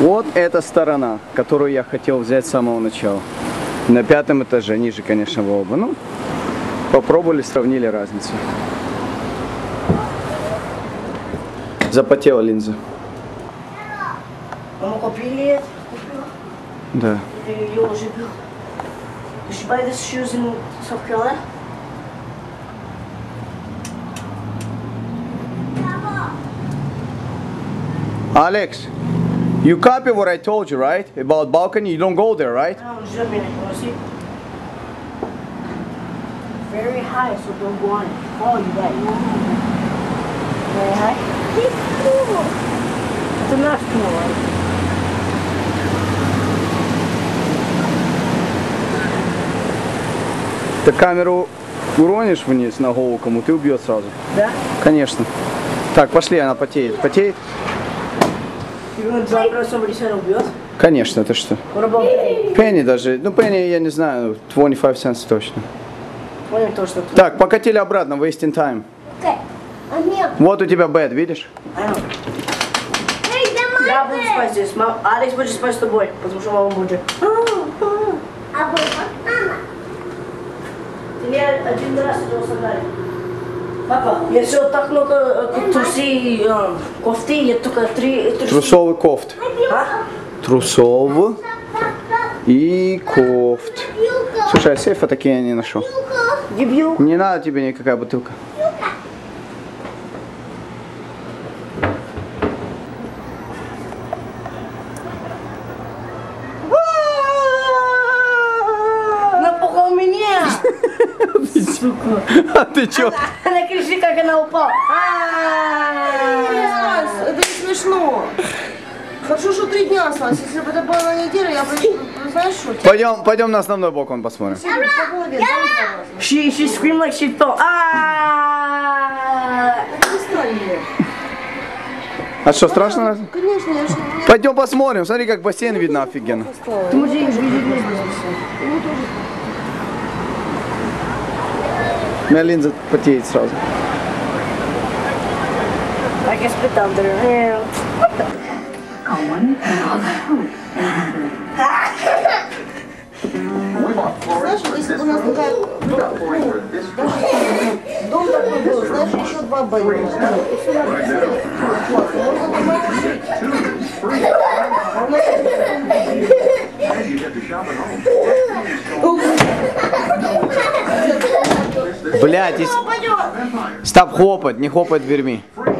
Вот эта сторона, которую я хотел взять с самого начала. На 5-м этаже, ниже, конечно, в оба. Ну, попробовали, сравнили разницу. Запотела линза. Мама купили? Да. Я уже был. Did you buy these shoes in South Carolina? Alex, you copy what I told you, right? About balcony, you don't go there, right? No, just a minute. You want to see? Very high, so don't go on it. Oh, you got it. Very high? It's cool. It's enough cool, right? Ты камеру уронишь вниз на голову кому-то и убьет сразу. Да? Конечно. Так, пошли, она потеет. Потеет? You're gonna drop it on somebody's head and убьет? Конечно, ты что? What about Penny? Пенни даже, ну Пенни я не знаю, 25 cents точно. Понял то, что ты... Так, покатили обратно, wasting time. Okay. I'm here. Вот у тебя бэд, видишь? I know. Hey, the Я буду спать здесь. Алекс будет спать с тобой, потому что мама будет. А вы мама. Ты мне один раз его собрали. Папа, если вот так много трусы, кофты, я только 3 трусы. Трусовый кофт. А? Трусовый и кофт. Слушай, а сейфа такие я не нашел. Дебил. Не надо тебе никакая бутылка. Напугал меня. Сука. А ты чё? Она кричит, как она упала. Это не смешно. Хорошо, что 3 дня осталось. Если бы это была на неделю, я бы, знаешь, что? Пойдем на основной балкон посмотрим. По голове, да, She screamed like she fell. А что, страшно? Конечно, я же... Пойдем посмотрим. Смотри, как бассейн видно офигенно. Ты можешь видеть везде. У меня линза потеет сразу. I can spit down there. Знаешь, если бы у нас такая... Дом такой был, знаешь, еще 2 бэйби. Блядь, стоп, хлопать, не хлопать дверьми.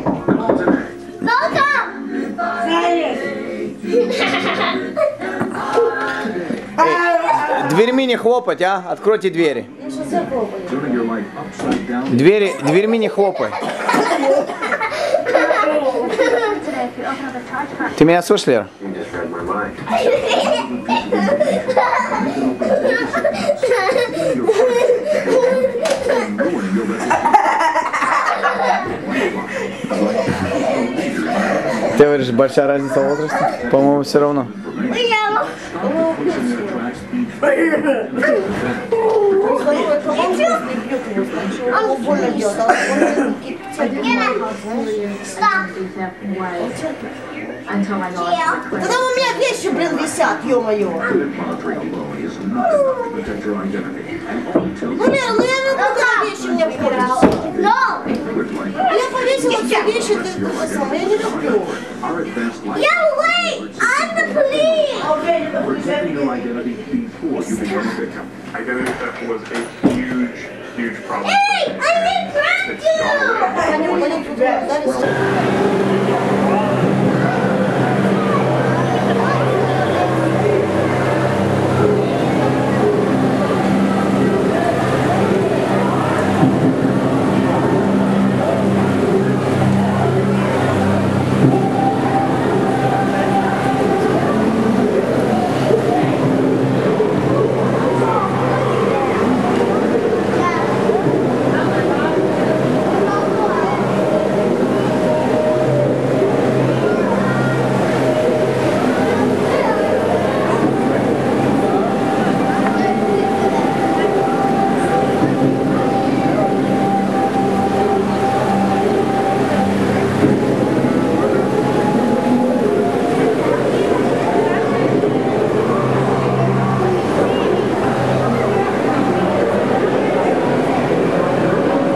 Дверьми не хлопать, а? Откройте двери. Дверьми не хлопай. Ты меня слышишь, Лера? Ты говоришь, большая разница в возрасте? По-моему, все равно. Когда у меня вещи, блин, висят, ё-моё. Ну, Лера, ну я не буду вещи мне портить. Я повесила все вещи, ты это самое, я не люблю. Yeah, wait! I'm the police! Identity theft was a huge problem. Hey, I didn't grab you! Они тут ударились.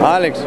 Алекс.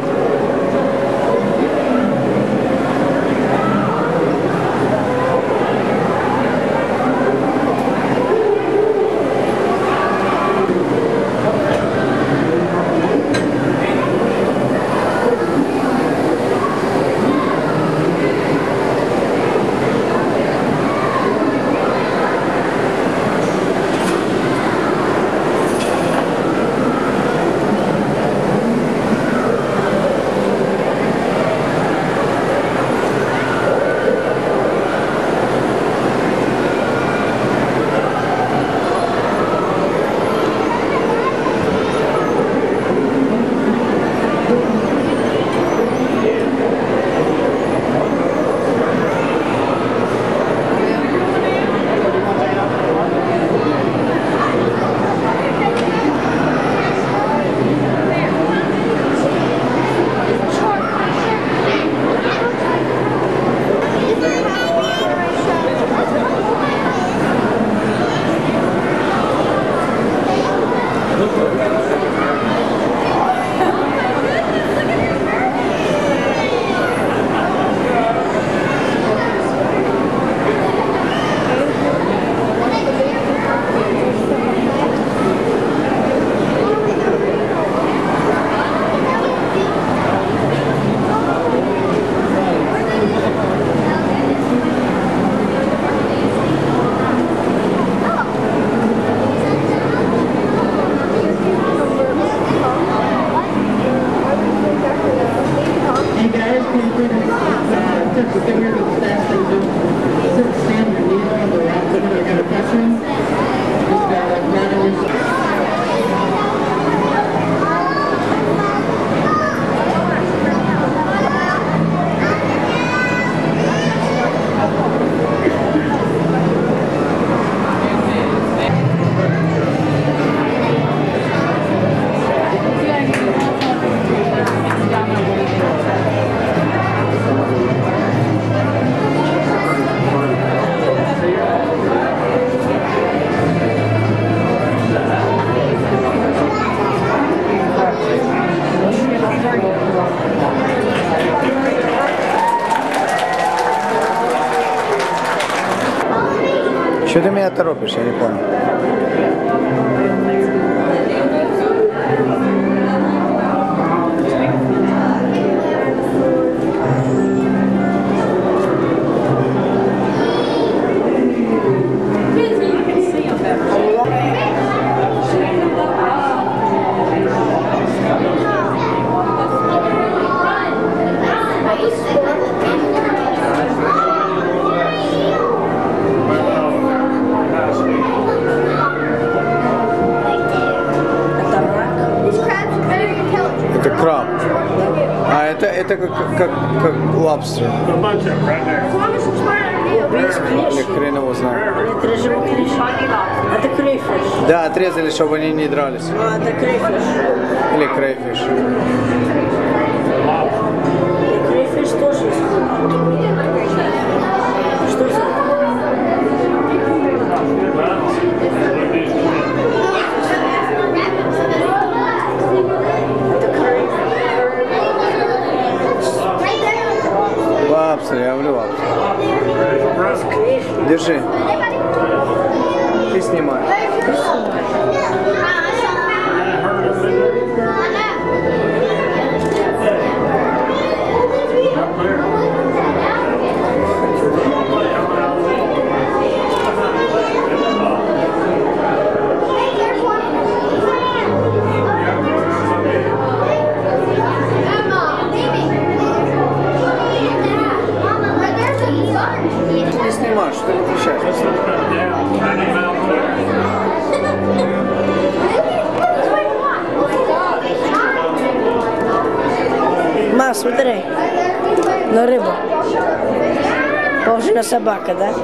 Что ты меня торопишь, я не понял. Это краб. А это как лобстер. A bunch of them right there. Или хрен его знает. Это живой клещ. Это крейфиш. Да, отрезали, чтобы они не дрались. А, это крейфиш. Или крейфиш. Крейфиш тоже есть. Что за? Лобстер, я люблю лобстер. Держи. Ты снимай. Ты снимаешь, что ты выключаешь? Ма, смотри. На рыбу. Похоже на собака, да?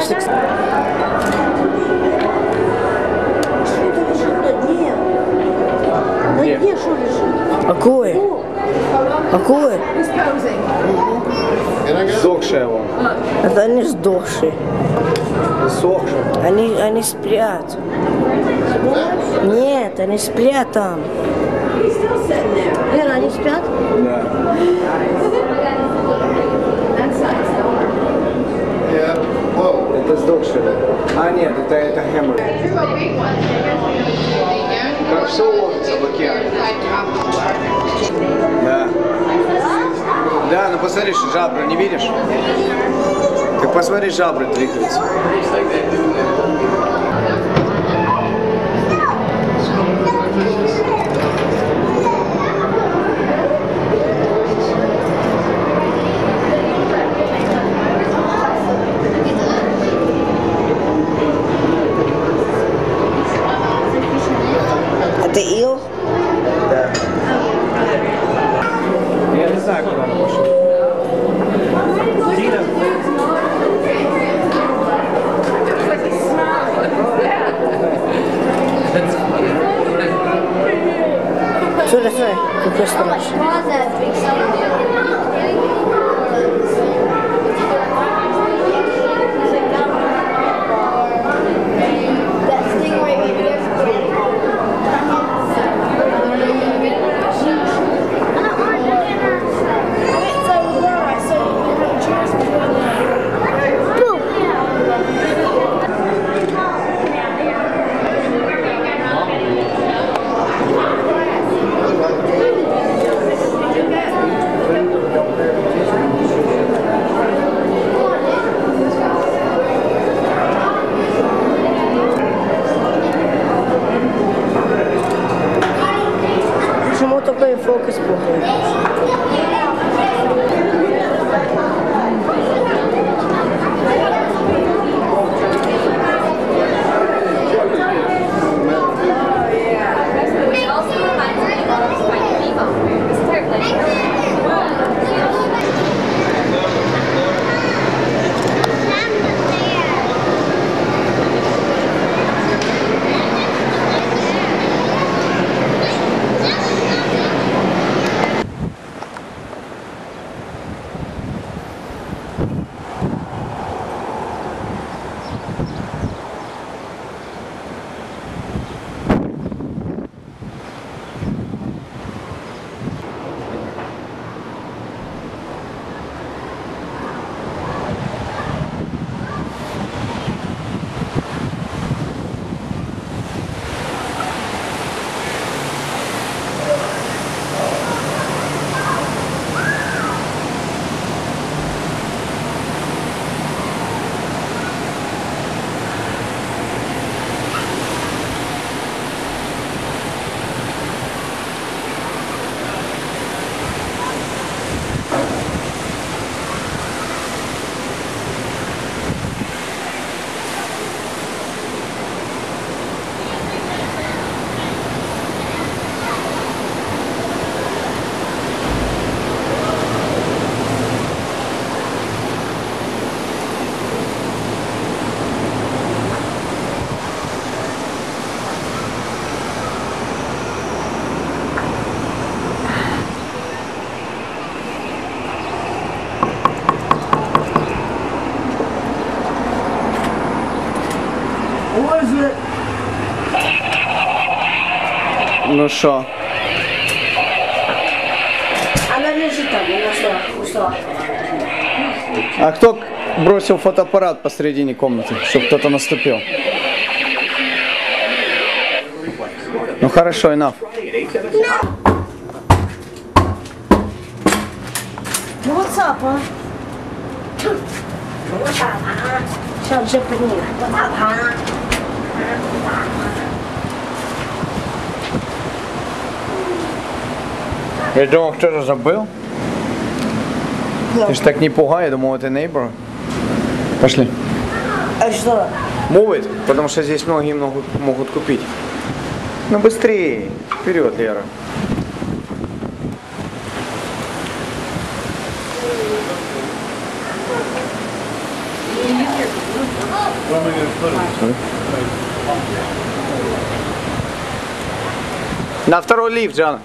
Это лежит на дне. На дне что лежит? Какое? Какое? Сдохшая вон. Это они сдохшие. Сохшая. Они спят. Нет, они спят там. Лера, они спят? Да. Это сдохшая. А нет, это хэммер. Как все ловится в океане. Да. Да, ну посмотри, что жабры не видишь? Ты посмотри, жабры двигаются. Это ил? Да. Я не знаю, куда он пошел. Дина. Смотри, смотри, какой страшный. Почему такой фокус плохой? Ну что? Она лежит там, ушла. А кто бросил фотоаппарат посередине комнаты, чтобы кто-то наступил? Ну хорошо, enough. Ну what's up, а? Сейчас Japanese. Я думал, кто-то забыл. Ты ж так не пугай, я думал, это neighbor. Пошли. А что? Move it, потому что здесь многие могут купить. Ну быстрее, вперед, Лера. На второй лифт, Жанна.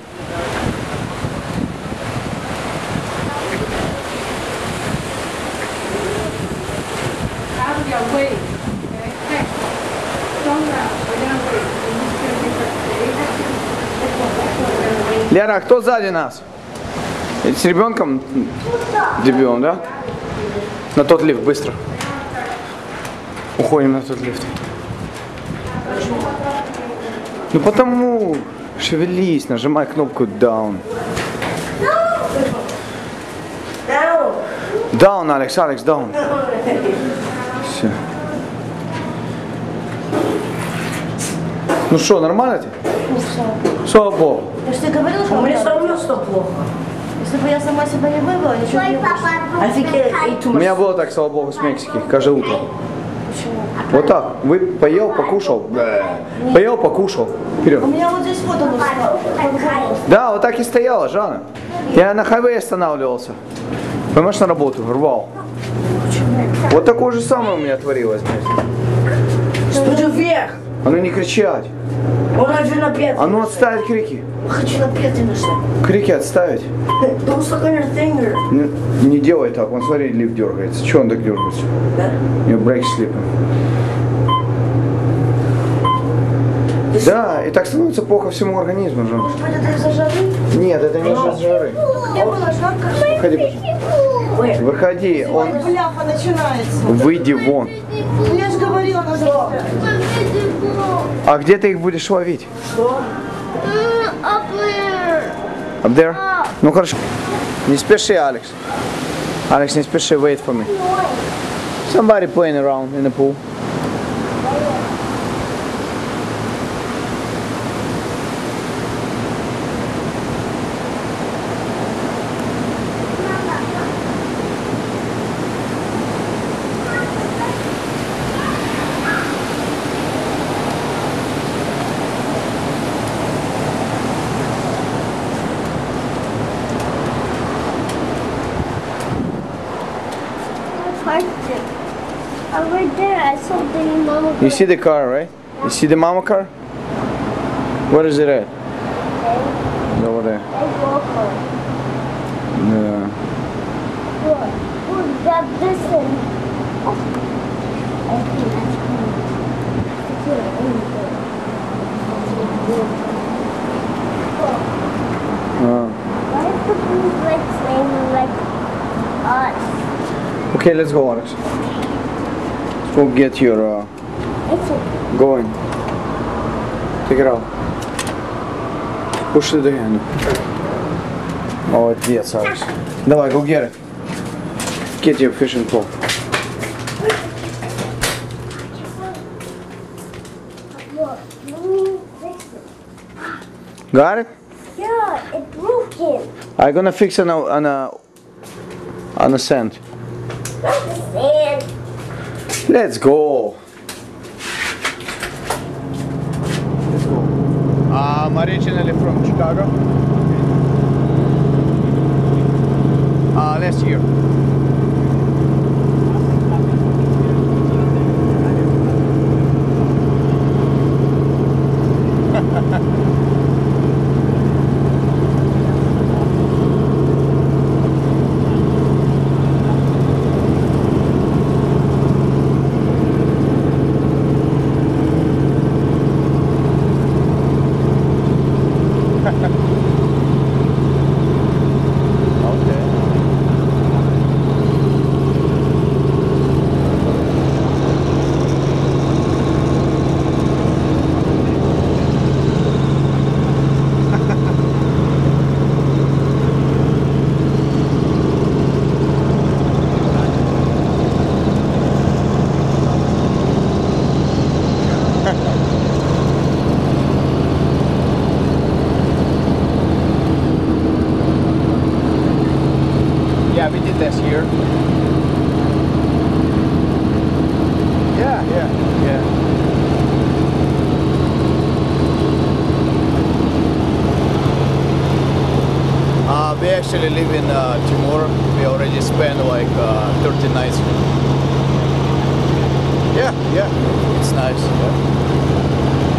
Лера, а кто сзади нас? С ребенком? Дебилом, да? На тот лифт, быстро. Уходим на тот лифт. Ну потому шевелись, нажимай кнопку down. Down, Алекс, down. Все. Ну что, нормально тебе? Слава Богу. Я же тебе говорила, что Мне все равно что плохо. если бы я сама себя не выбрала, ничего Твой не было. папа I think I ate too У much. меня было так, слава Богу, с Мексики, каждое утро. Вот так. Вы поел, покушал. Поел, покушал. Вперед. У меня вот здесь вот оно встало. Да, вот так и стояла, Жанна. Я на хайвее останавливался. Понимаешь, на работу, рвал. Вот такое же самое у меня творилось. Студию вверх. А ну не кричать. Он один на пять. А ну отставить крики. Хочу на пять нашла. Крики отставить. Don't suck on your finger. Не делай так, вон смотри, лифт дергается. Чего он так дергается? Да? You break sleep. Да, и так становится плохо всему организму, Жан. Может быть, это из-за жары? Нет, это не из-за жары. Мне было жарко. Выходи, пожалуйста. Выходи, он... Бляха начинается. Выйди вон. Я же говорила на завтра. А где ты их будешь ловить? Up there. Up there? Ну хорошо. Не спеши, Алекс. Алекс, не спеши, wait for me. Somebody playing around in the pool. Over there, I saw the mama. You see the car, right? You see the mama car? Where is it at? It's over there. Yeah. We'll grab this and. I think that's Why is the blue like flaming like us? Okay, let's go, Alex. Let's go get your It's a going. Take it out. Push it again. Молодец, Alex. Давай, go get it. Get your fishing pole. look. Let me fix it. Got it? Yeah, it broken. I'm gonna fix it on a sand. Not the sand. Let's go. Let's go. I'm originally from Chicago. Last year. Yeah, we did this year. Yeah. We actually live in Timor. We already spent like 30 nights. Yeah. It's nice. Yeah.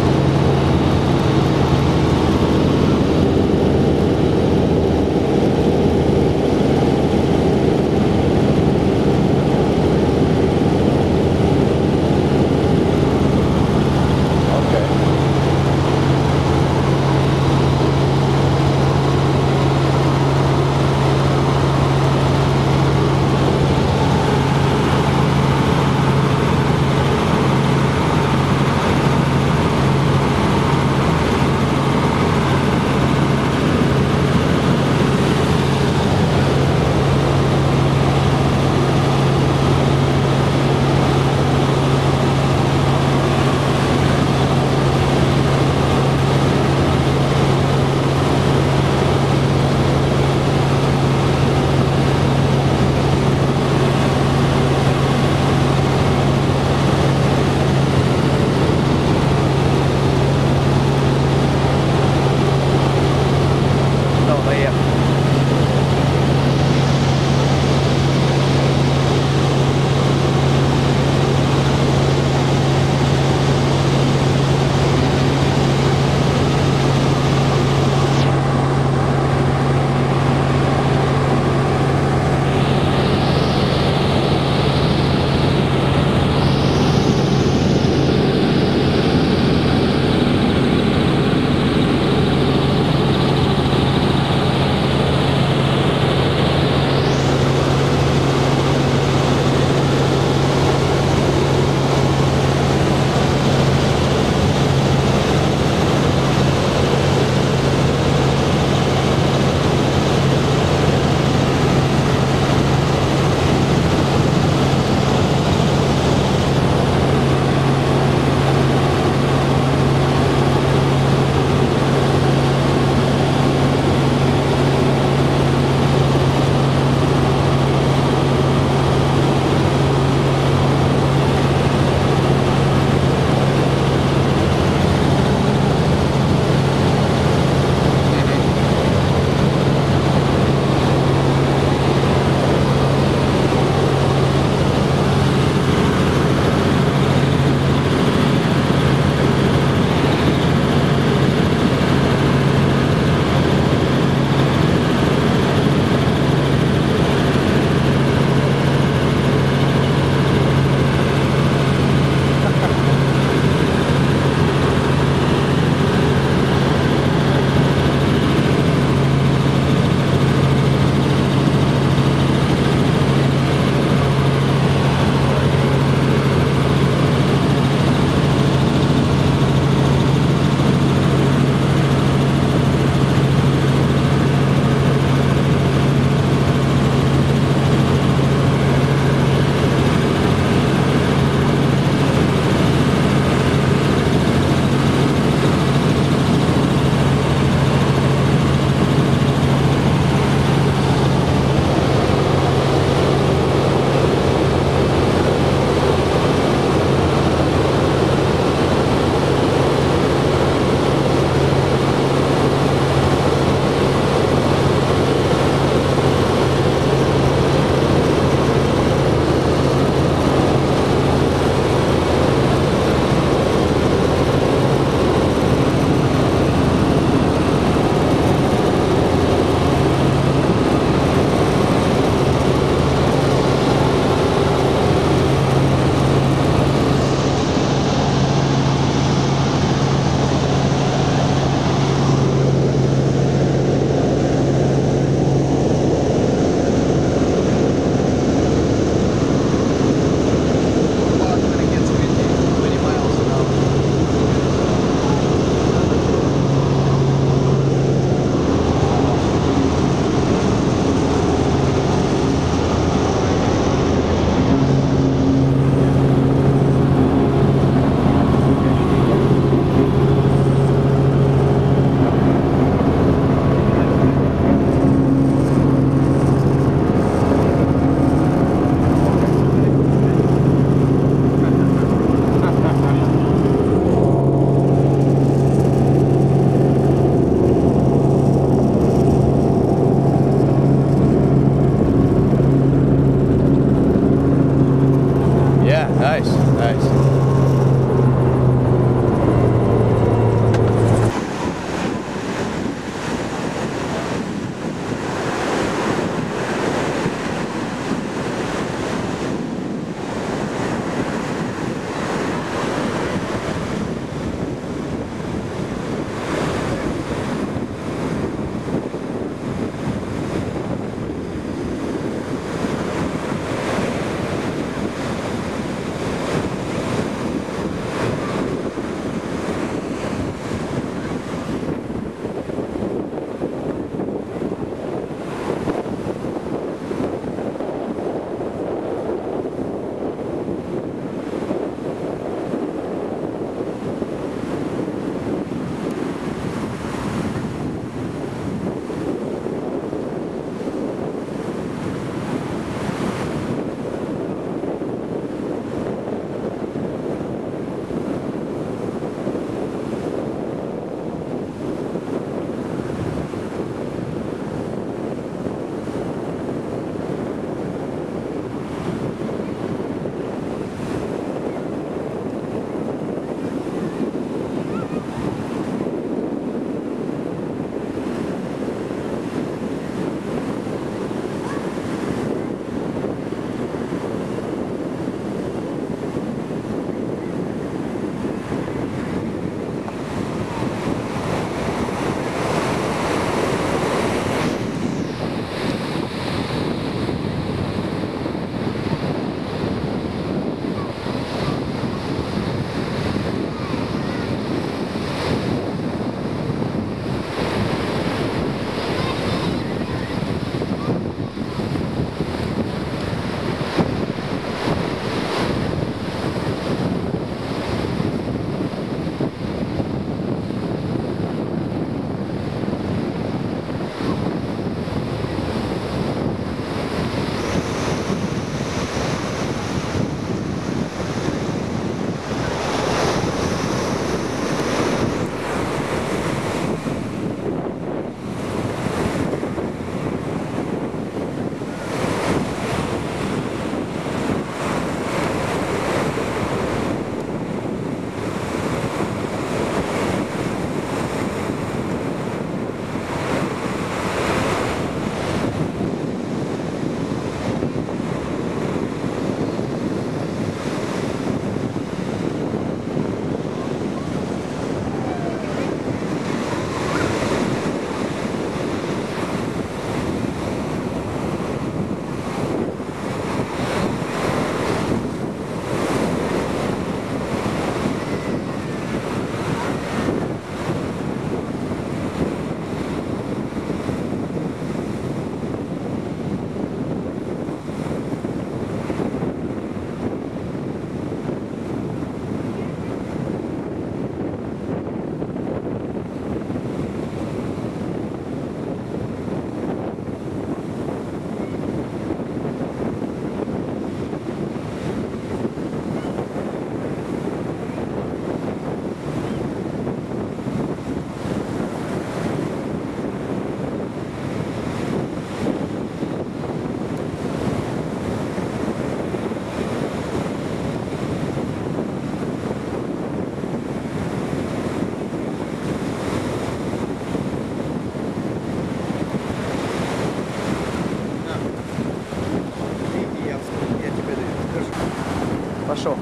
хорошо.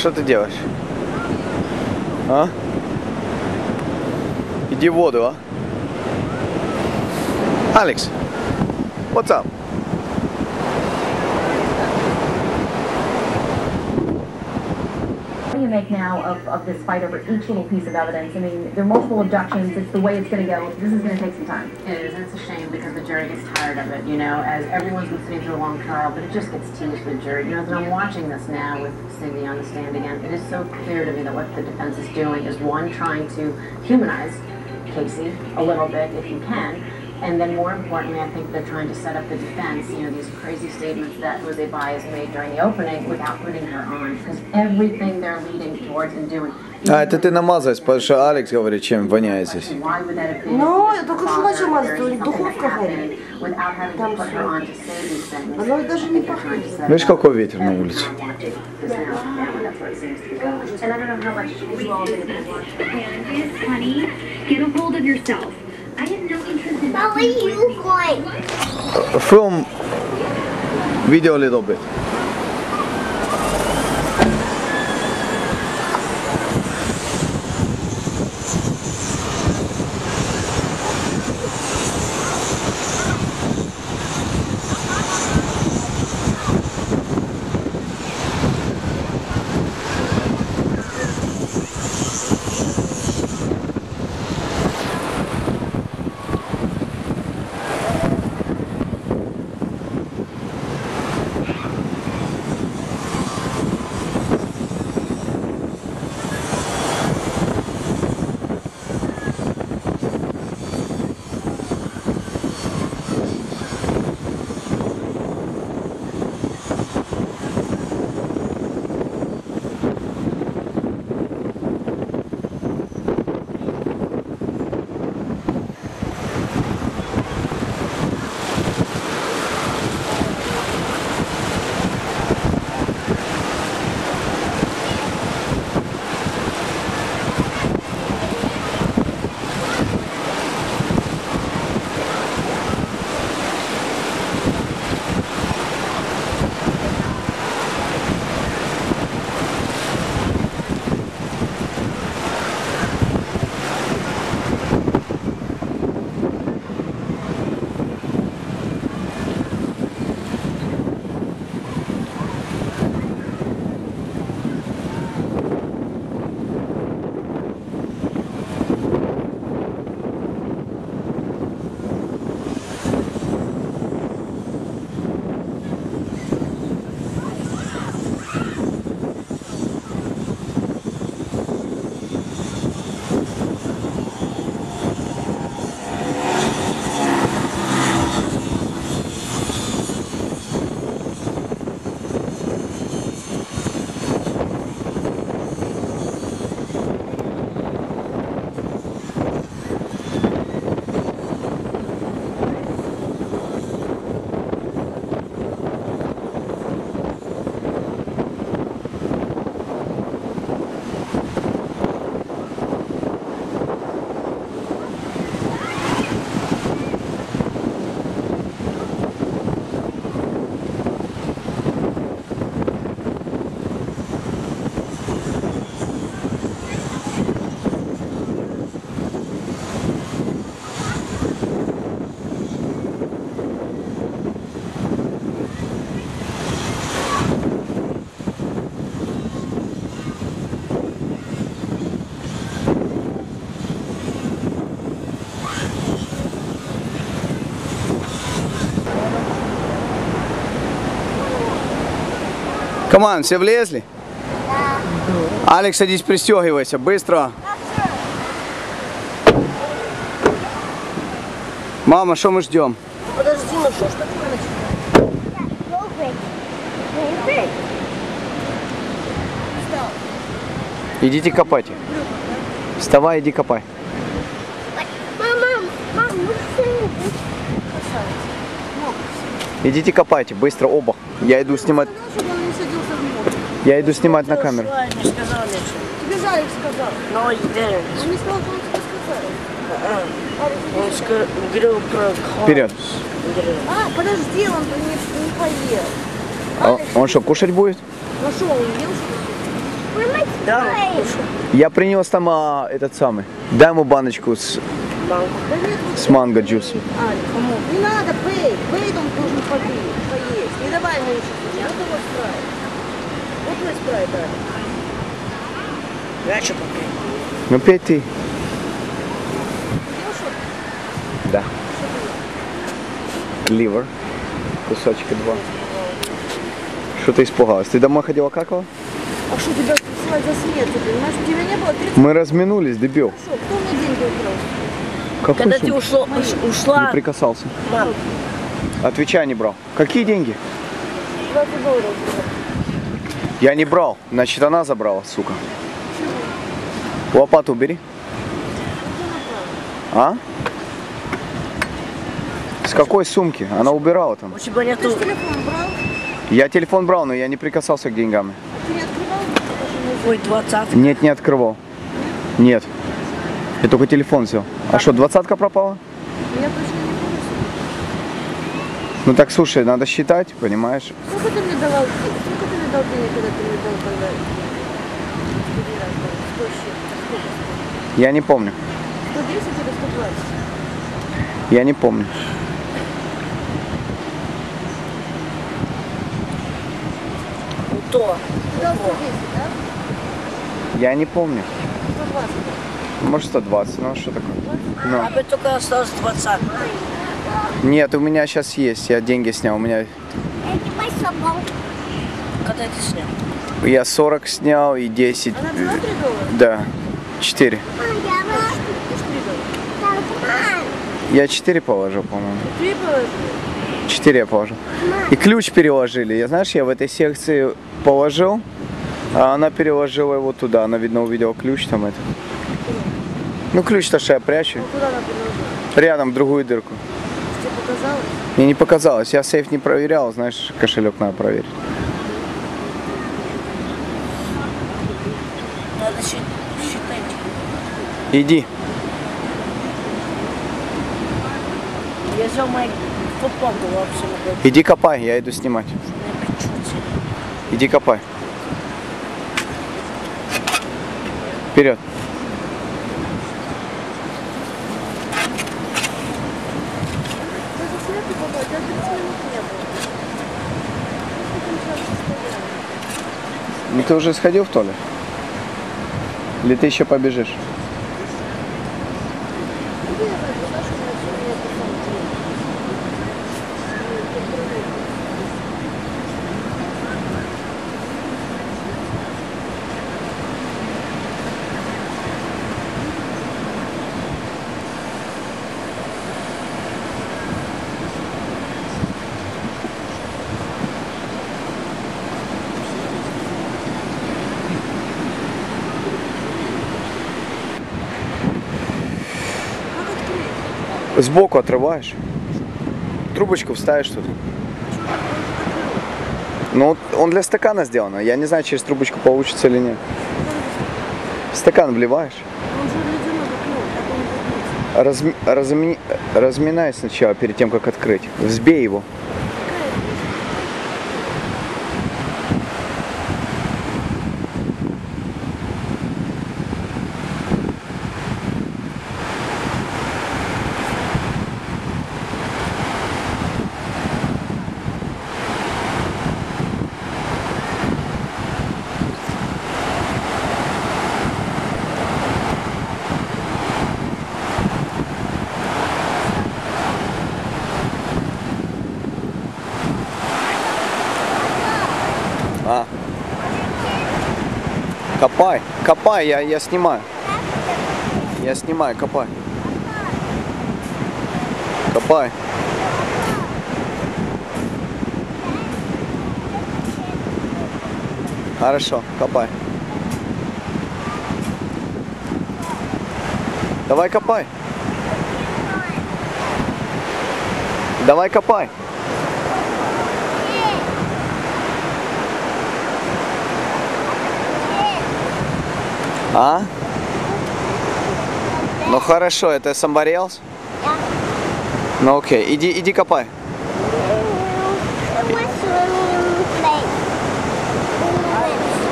Что ты делаешь? А? Иди в воду, а? Алекс, what's up? What do you make now of this fight over each little piece of evidence? I mean, there are multiple objections. It's the way it's going to go. This is going to take some time. It is, and it's a shame because the jury gets tired of it, you know, as everyone's been sitting through a long trial, but it just gets tedious for the jury. You know, as I'm watching this now with Cindy on the stand again, it is so clear to me that what the defense is doing is, one, trying to humanize Casey a little bit, if you can, and then more importantly, I think they're trying to set up the defense, you know, these crazy statements that Jose Baez made during the opening without putting her on, because everything they're leading towards and doing. А, это ты намазалась, потому что Алекс говорит, чем воняет здесь. Ну, я только что начала мазать, духовка горит. Там все. Оно даже не пахнет. Видишь, какой ветер на улице? But where are you going? Film video a little bit. Команд, все влезли? Да. Алекс, садись, пристегивайся, быстро. Мама, что мы ждем? Подожди, ну что ж такое начинается? Идите копайте. Вставай, иди копай. Мам, Идите копайте, быстро, оба. Я иду снимать. Я иду снимать на камеру. Не сказал ничего. Тебе Жарик сказал. No, he didn't. Он не сказал, что он тебе сказал. Он говорил про Вперед. А, подожди, он не поел. А он что, кушать будет? Ну что, он ел что-то? Да, слушай. Я принес там этот самый. Дай ему баночку с манго джусом. Не надо, Бэй. Бэй он должен поесть. Не давай ему еще. А то вот спрайт. Вот твой спрайт, да. Я что попей? Ну пей ты. Да. Ливер. Кусочка 2. Что ты испугалась? Ты домой ходила какала? А что тебя спасать за смерть? Ты понимаешь, у тебя не было 30 Мы разминулись, дебил. Что, кто мне деньги украл? Какой Когда сумки? ты ушла, Не прикасался. мам, Отвечай, не брал. Какие деньги? 20 долларов. Я не брал. Значит, она забрала, сука. Лопату убери. А? С какой сумки? Она убирала там. у тебя нету... Телефон брал? Я телефон брал, но я не прикасался к деньгам. Ты не открывал? Ой, 20. Нет, не открывал. Нет. Я только телефон взял. А что, 20-ка пропала? Я точно не помню. Ну так слушай, надо считать, понимаешь? Сколько ты мне давал денег? Сколько ты мне дал денег, когда ты мне дал когда? Сколько? Я не помню. 110 или 120? Я не помню. То. Дал 110, да? Я не помню. 120. Может 120, ну что такое? Ну. А бы только осталось 20. Нет, у меня сейчас есть, я деньги снял. У меня Когда ты снял? я 40 снял и 10. Она взяла 3 доллара? Да, 4. Я 4 положил, по-моему. 3 положили? 4 я положил. И ключ переложили. Я, знаешь, я в этой секции положил, а она переложила его туда. Она, видно, увидела ключ там это. Ну, ключ-то что я прячу. Куда она положила? Рядом в другую дырку. Тебе показалось? Мне не показалось. Я сейф не проверял, знаешь, кошелек надо проверить. Надо считать. Иди. Я взял мою футболку вообще. Иди копай, я иду снимать. Иди копай. Вперед. Даже сверху попасть, даже 30 минут не было. Ну ты уже сходил в туалет? Или ты еще побежишь? Сбоку отрываешь. Трубочку вставишь тут. Ну, он для стакана сделан. Я не знаю, через трубочку получится или нет. В стакан вливаешь. Разминай сначала, перед тем, как открыть. Взбей его. Копай, копай, я снимаю. Я снимаю, копай. Копай. Хорошо, копай. Давай копай. Давай копай. А? Ну хорошо, это somebody else? Ну окей, иди копай.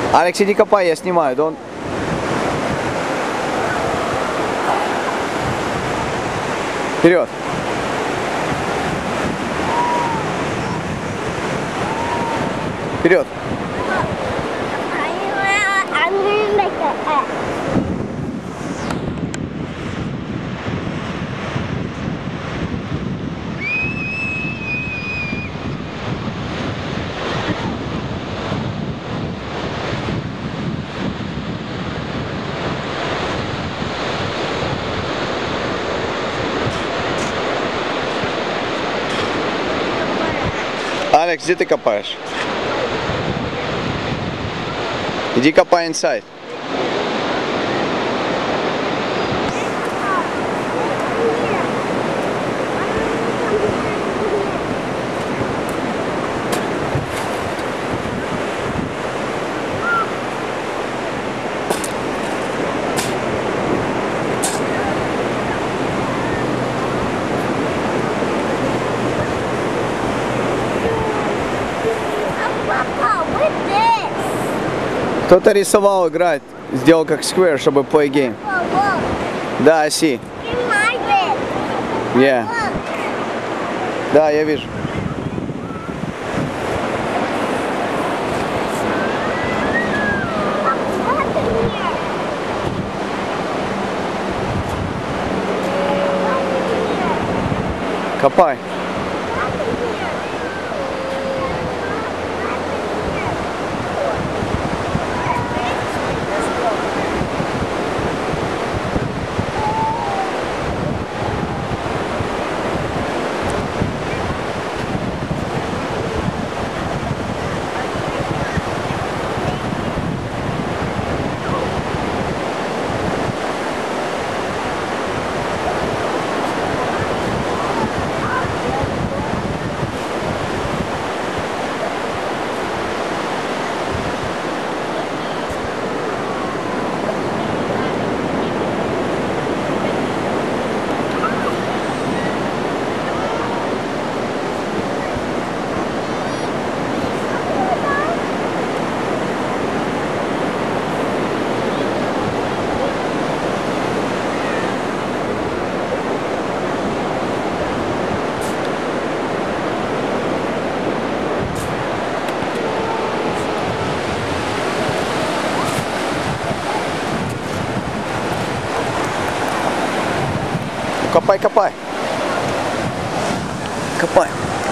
Алекс, иди копай, я снимаю. Дон. Вперед. Вперед. I'm gonna make an X. Алекс, где ты копаешь? Иди копай inside. Papa, with this. Кто-то рисовал, играть, сделал как square, чтобы play game. Whoa, whoa. Да, I see. In my bed. Yeah. Look. Да, я вижу. What's in here? Копай. Копай, копай. Копай.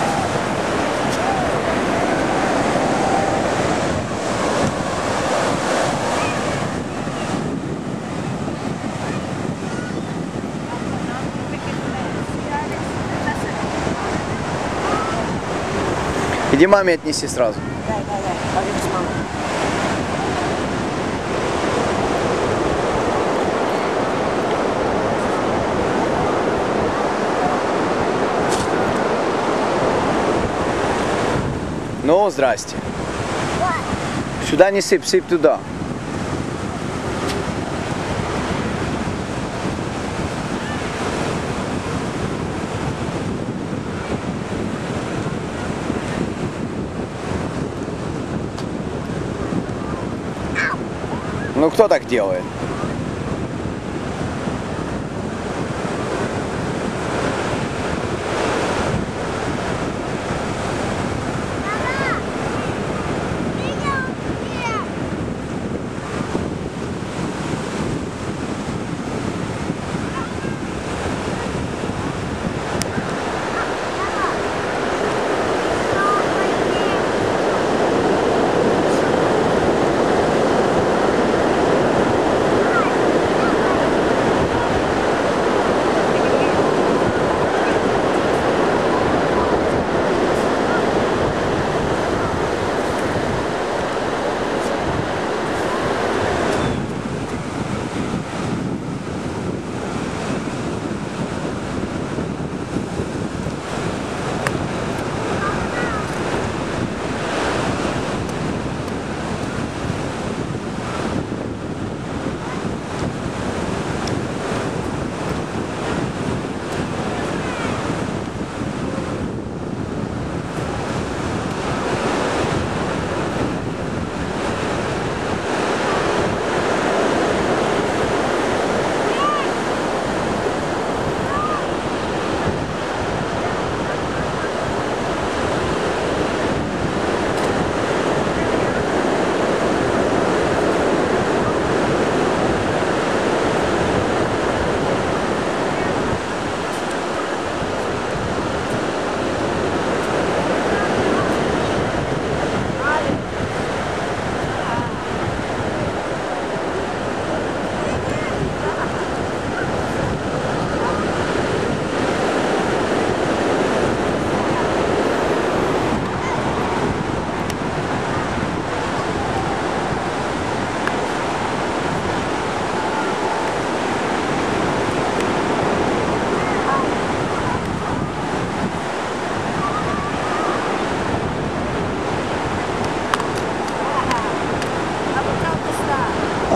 Иди маме отнеси сразу. Ну, здрасте. Сюда не сыпь, сыпь туда. Ну, кто так делает?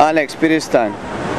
Алекс, перестань.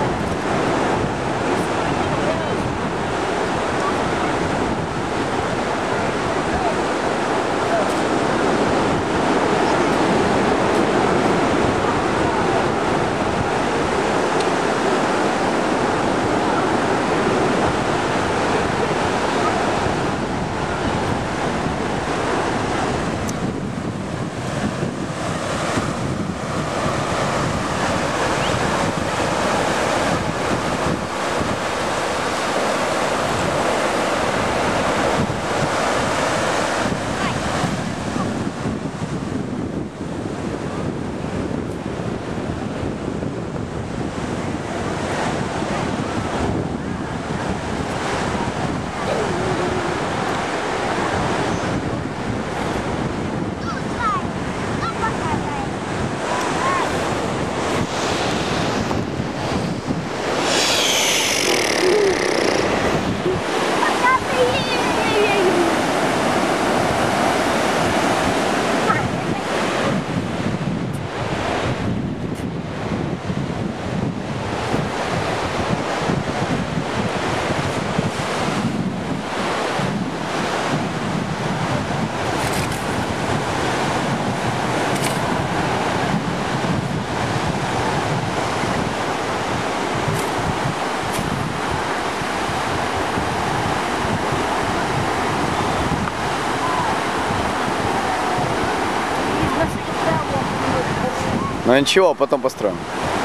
Ну ничего, потом построим.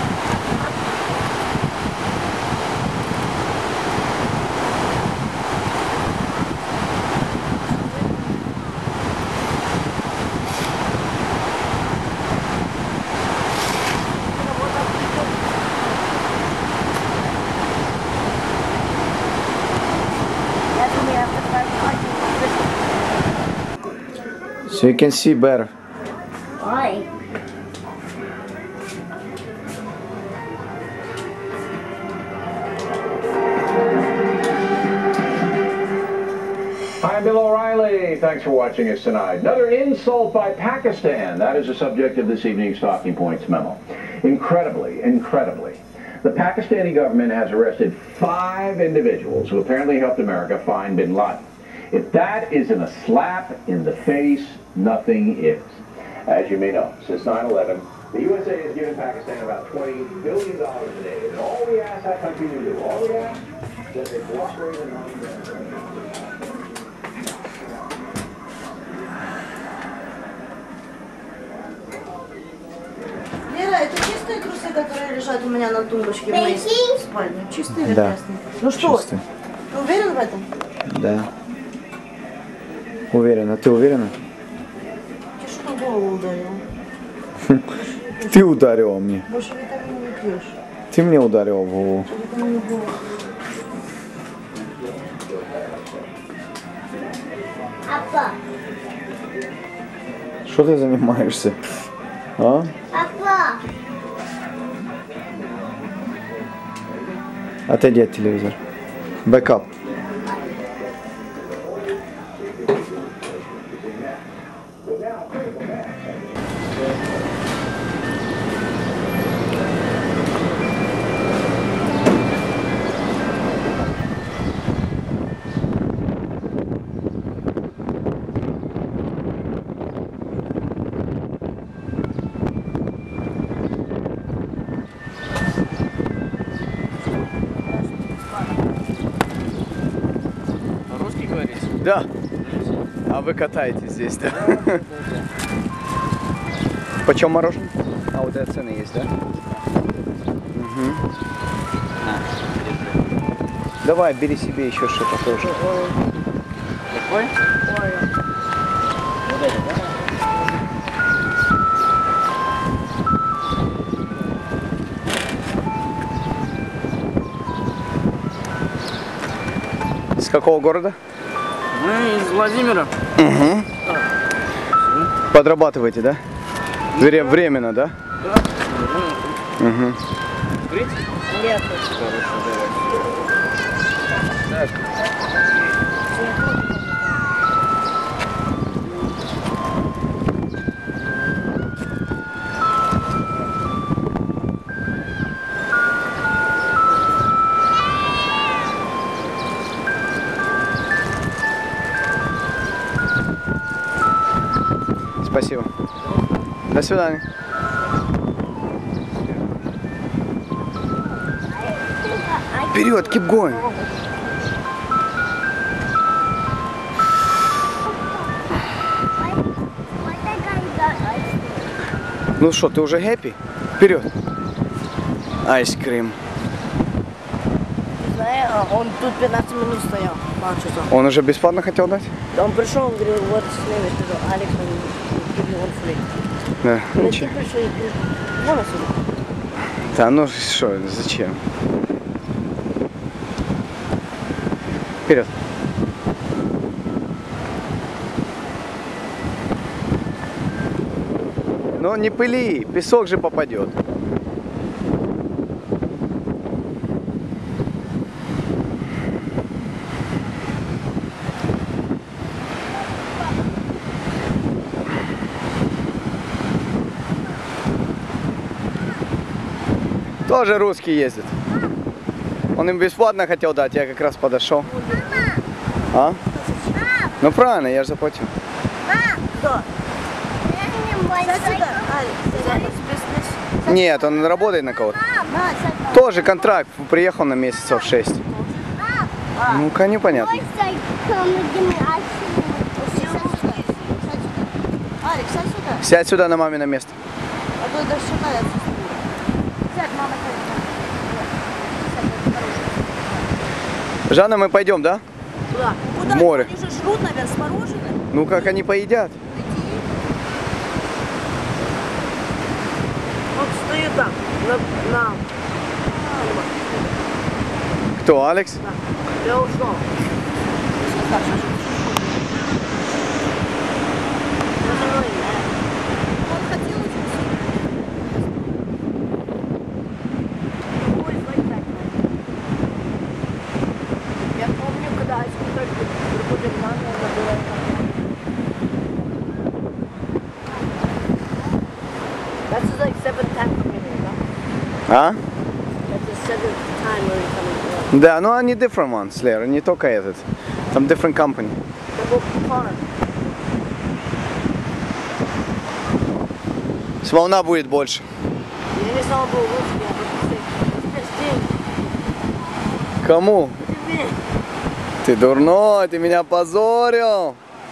So you can see better. Why? I'm Bill O'Reilly. Thanks for watching us tonight. Another insult by Pakistan. That is the subject of this evening's Talking Points memo. Incredibly, the Pakistani government has arrested 5 individuals who apparently helped America find bin Laden. If that isn't a slap in the face, nothing is. As you may know, since 9/11, the USA has given Pakistan about $20 billion a day. And all we ask that country to do, all we ask is that they cooperate and not Лера, это чистые трусы, которые лежат у меня на тумбочке в моей спальне? Чистые или Да. грязные? Ну что, Чистые. ты уверен в этом? Да. Уверена. Ты уверена? Тебе что в голову ударило? Ты ударила мне. Больше витамины не пьешь. Ты мне ударила в голову. Витамины в голову. Папа, Что ты занимаешься? А? папа. Отойди от телевизора. Бэкап. Русский говорите? Да. А вы катаетесь здесь, да? Почем мороженое? А вот эти цены есть, да? Угу. Давай, бери себе еще что-то тоже. Какой? Вот это, да? Из какого города? Мы из Владимира. Угу. Подрабатываете, да? Временно, да? Да. Угу. Курить? Нет. Хорошо, давай. Так. До свидания. Вперед, keep going. Ну что, ты уже хэппи? Вперед. Айскрим. Он тут 15 минут стоял, часов. Он уже бесплатно хотел дать? Да он пришел, он говорил, вот с ними, сказал, Алекс, он фри. Да, Ты ничего. пришел, и говорит, вон отсюда. Да ну что, зачем? Вперед. Ну не пыли, песок же попадет. Тоже русский ездит. Он им бесплатно хотел дать, я как раз подошел. А? Ну правильно, я же заплатил. Кто? Нет, он работает на кого-то. Тоже контракт, приехал на месяцев 6. Ну-ка, непонятно. Алекс, сядь сюда. Сядь сюда на мамино место. А то даже считается. Сядь, мама, Жанна, мы пойдем, да? Куда? Куда? В море. Они же жрут, наверное, с мороженым. Ну как они поедят? Он стоит там, на... Кто, Алекс? Я ушел. Он хотел очень Я помню, когда только приходим на было. That's like 7th time coming in, да? А? That's the 7th time we're coming in. Да, ну они different ones, Лера, не только этот. Там different company. С волна будет больше. Я не знала, был русский, я просто Кому? Ты дурной, ты меня позорил.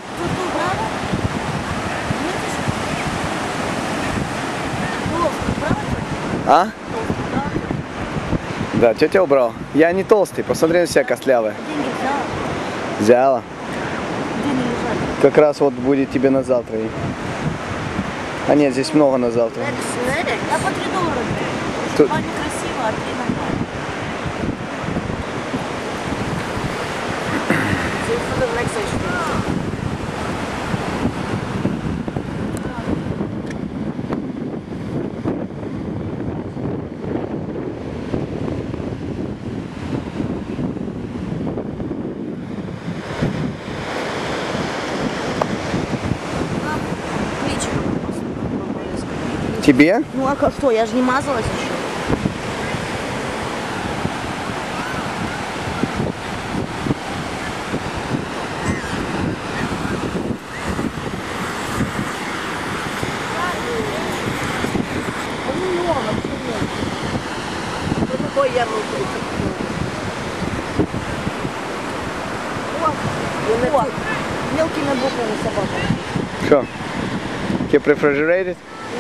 А? Да, тетя убрал. Я не толстый, посмотри на себя костлявая. Взяла. Как раз вот будет тебе на завтра. А нет, здесь много на завтра. Я по $3. Тут- Очень красиво, а 3 на 5. Тебе? Ну а что, я же не мазалась еще. Какой я был? Мелкими буквами собака. Что? Keep refrigerated?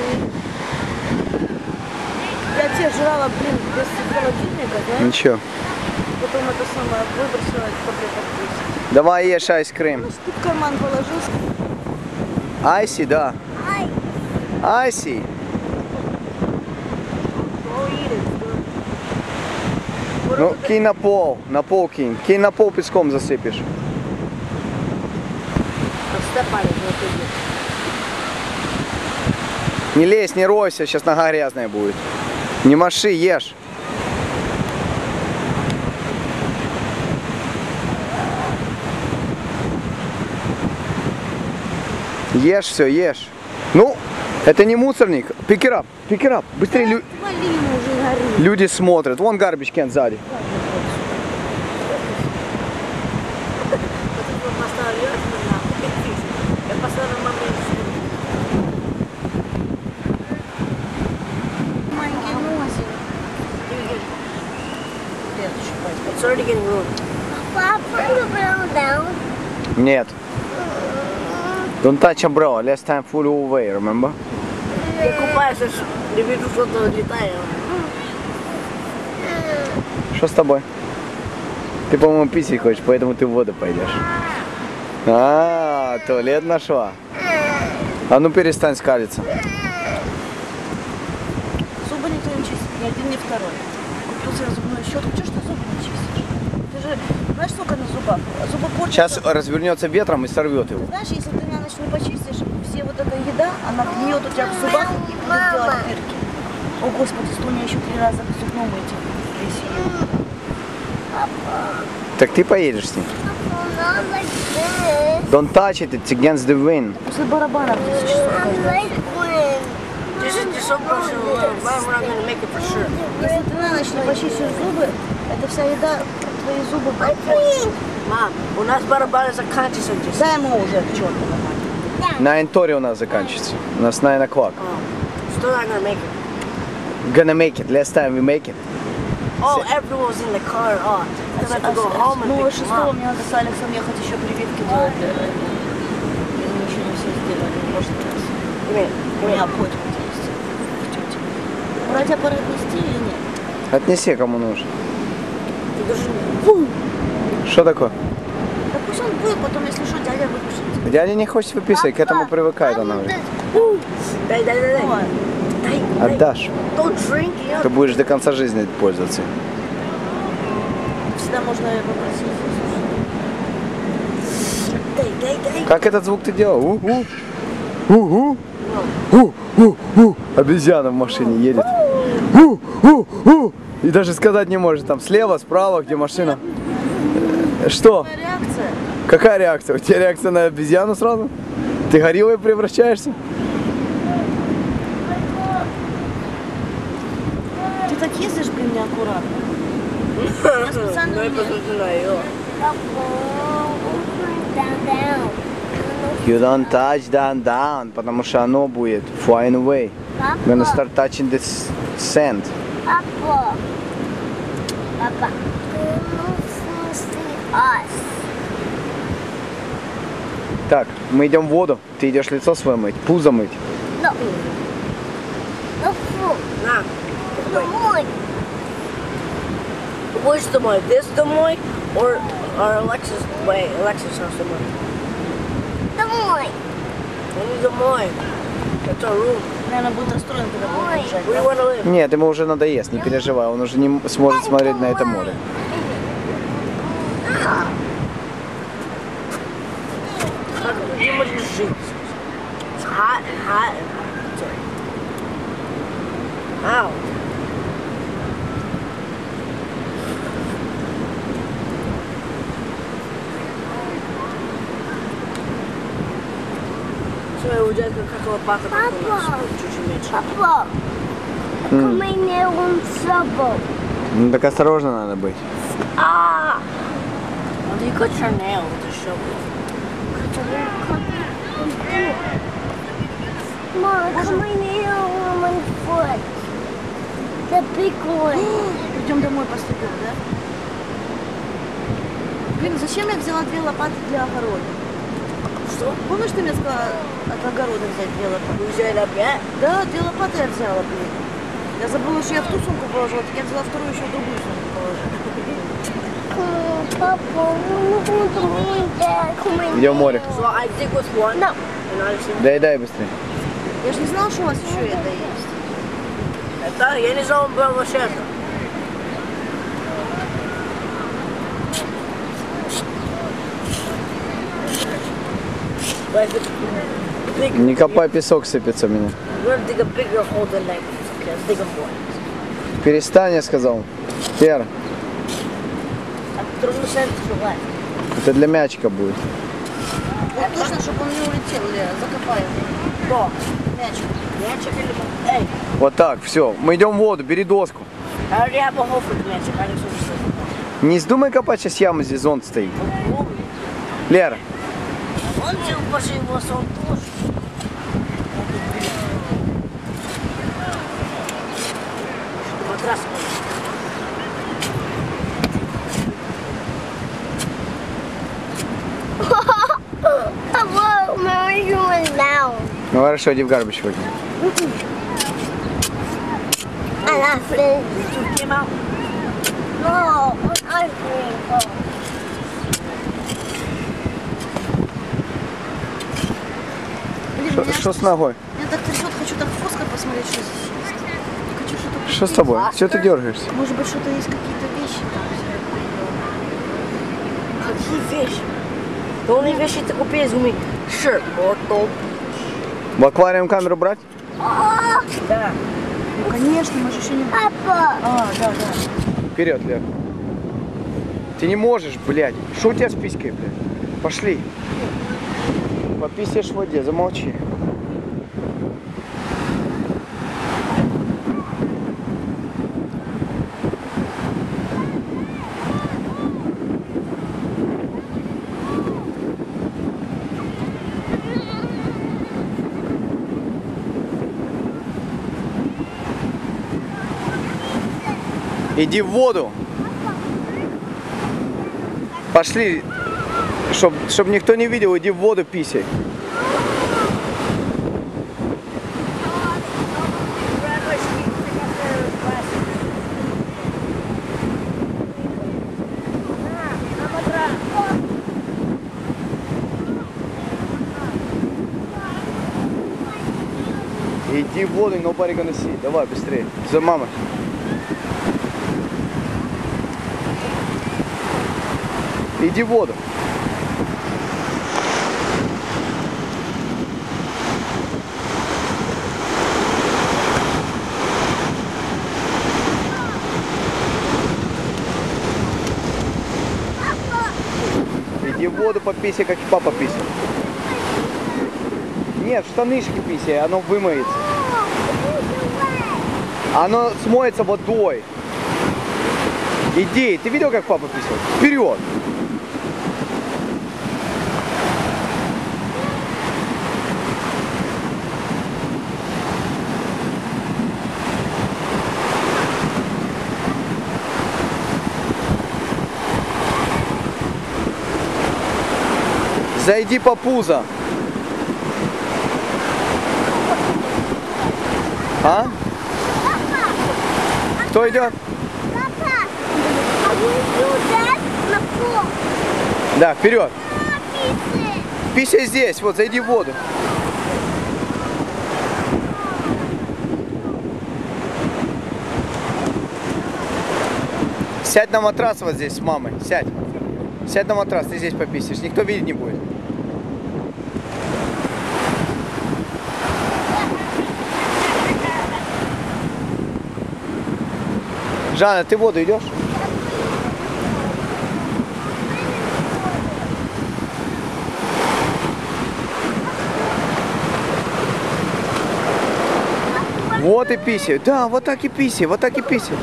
Я те жрала, блин, без холодильника, знаешь? Ничего. Потом это самое выбросила, таблеток 10. Давай ешь айскрим. Ты в карман положил. Айси, да. Айси. Ну, кинь на пол кинь. Кинь на пол, песком засыпешь. Не лезь, не ройся, сейчас нога грязная будет. Не маши, ешь. Ешь все, ешь. Ну, это не мусорник. Pick it up, быстрее. Люди смотрят. Вон garbage can сзади. It's already getting ruined. Papa, put the umbrella down. Нет. Don't touch umbrella. Last time flew away, remember? Я купаюсь, не вижу, что-то летает. Что с тобой? Ты, по-моему, писать хочешь, поэтому ты в воду пойдешь. А, туалет нашла. А ну перестань скалиться. Зубы никто не чистит, ни один, ни второй. Купил себе зубную щетку, что ж ты зубы не чистишь? Ты же знаешь, сколько на зубах? Зубы портятся. Сейчас развернется ветром и сорвет его. Ты знаешь, если ты на ночь не почистишь, все вот эта еда, она гниет у тебя в зубах и будет делать дырки. О, Господи, что мне еще 3 раза зуб мыть весь ее. Так ты поедешь с ним. Not like this. Don't touch it, it's against the wind. После барабана в 10 часов I каждый раз. like wind. This is just so close to we're not gonna make it for sure. Если ты на ночь не почистишь зубы, это вся еда, твои зубы. Мам, у нас барабаны заканчиваются здесь. Дай ему уже к черту нормально. На Энторе у нас заканчивается. У нас 9 o'clock. Still not gonna make it. Gonna make it. Last time we make it. Oh, everyone was in the car. Oh, because I have to go home and Ну, pick 6 them up. мне надо с Алексом ехать еще прививки делать. И мы еще не все сделали в прошлый раз. У меня аппоинтмент есть. к тете. Брать аппарат нести или нет? Отнеси, кому нужно. Ты даже Что такое? Да пусть он будет, потом, если что, дядя выпишет. Дядя не хочет выписывать, к этому привыкает она уже. дай. Дай. Отдашь. Don't drink it. Ты будешь до конца жизни пользоваться. Всегда можно попросить. Дай. Как этот звук ты делал? У-у. У-у. Обезьяна в машине едет. У-у. И даже сказать не может. Там слева, справа, где машина. Что? Реакция. Какая реакция? У тебя реакция на обезьяну сразу? Ты гориллой превращаешься? Ты так ездишь, блин, неаккуратно. Я специально No hay не... posición ahí. Down. You don't touch down, потому что оно будет flying away. We're gonna start touching this sand. Papa. You must see us. Так, мы идем в воду. Ты идешь лицо свое мыть, пузо мыть. No. The food. Nah. The moon. Which Des Moines? This Des Moines or Alexis? Wait, Alexis house Des Moines. The moon. Only Des Moines. That's our room. Наверное, будет расстроен, когда будет уезжать. Where do you want to live? Нет, ему уже надоест, не переживай, он уже не сможет смотреть на это море. Как ты можешь жить? It's hot and hot and hot. Sorry. Ow. Смотри, у дядька как лопата. Папа. Чуть-чуть меньше. Papa. Come in here on trouble. Ну так осторожно надо быть. Ah. How do you cut your nail with a shovel? Mom, come in here on my foot. The big one. Идем домой поступим, да? Блин, зачем я взяла 2 лопаты для огорода? Что? Помнишь, ты мне сказала от огорода взять 2 лопаты? Уезжай опять? Да, 2 лопаты я взяла, блин. Я забыла, что я в ту сумку положила, так я взяла вторую, еще в другую сумку положила. Papa, come in. Идем в море. So I dig with one. No. And I just... Доедай быстрее. Я же не знала, что у вас еще это есть. Это, я не знал, он был вообще это. But it's big. Не копай, песок сыпется у меня. We're gonna dig a bigger hole than like this. Okay, let's dig a more. Перестань, я сказал. Пер, Through the center to left. это для мячика будет. Вот точно, чтобы он не улетел, Лера, закопай его. Кто? Мячик. Мячик или... Эй, Вот так, все. Мы идем в воду, бери доску. I already have a hole for the mячик. I just want to Не вздумай копать, сейчас яма здесь зонт стоит. say. Лера, Он делал после его сон тоже. Матрас. Ну хорошо, иди в гарбич выкинь. And I feel You came out. no, I feel Блин, Что с ногой? меня так трясет, хочу так фоской посмотреть, что здесь есть. Я хочу что-то Что с тобой? Что ты дергаешься? Может быть, что-то есть, какие-то вещи там. Какие вещи? The only вещи ты купил из меня. Shirt, bottle. В аквариум камеру брать? Да. Ну, конечно, мы же еще не... Papa. А, да, да. Вперед, Лер. Ты не можешь, блядь. Что у тебя с писькой, блядь? Пошли. Пописаешь в воде, замолчи. Иди в воду. Пошли. Чтоб никто не видел, иди в воду писай. Иди в воду, nobody gonna see. Давай, быстрее. За мамой. Иди в воду. Иди в воду пописай, как и папа писал. Нет, в штанишки писай, оно вымоется. Оно смоется водой. Иди, ты видел, как папа писал? Вперед! Зайди по пузо. А? Кто идет? Papa, I will do that на пол. Да, вперед. Писай. Писай здесь, вот, зайди в воду. Сядь на матрас вот здесь с мамой, сядь. Сядь на матрас, ты здесь пописаешь, никто видеть не будет. Жанна, ты в воду идешь? Вот и писай. Да, вот так и писай, вот так и писай.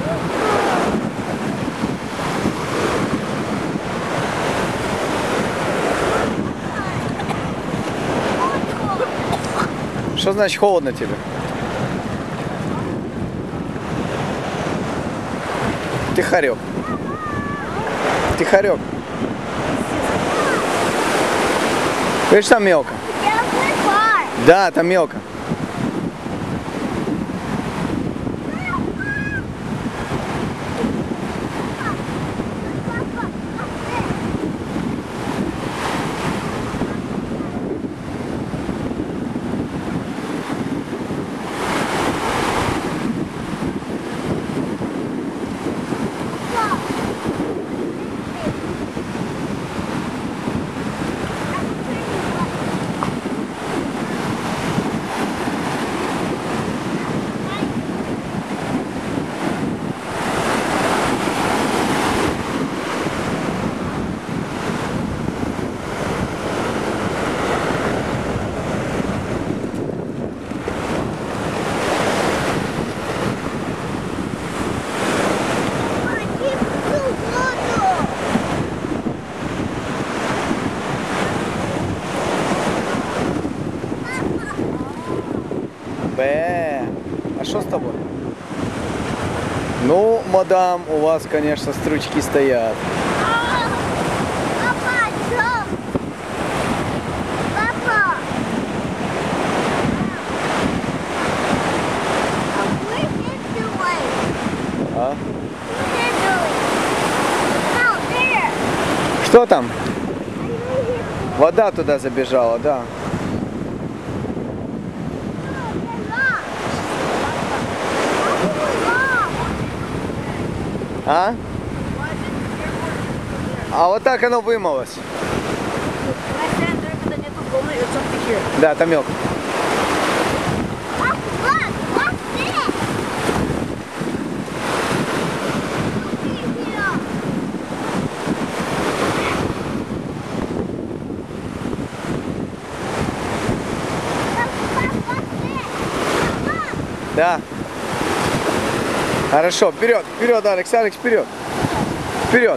Что значит холодно тебе? Ты хорек. Ты хорек. Видишь, там мелко? Да, там мелко. А что с тобой? Ну, мадам, у вас, конечно, стручки стоят. Папа, что? Папа. Вода туда забежала, да. А? А вот так оно вымылось. Да, там мелко. Да. Хорошо, вперед, вперед, Алекс, Алекс, вперед. Вперед.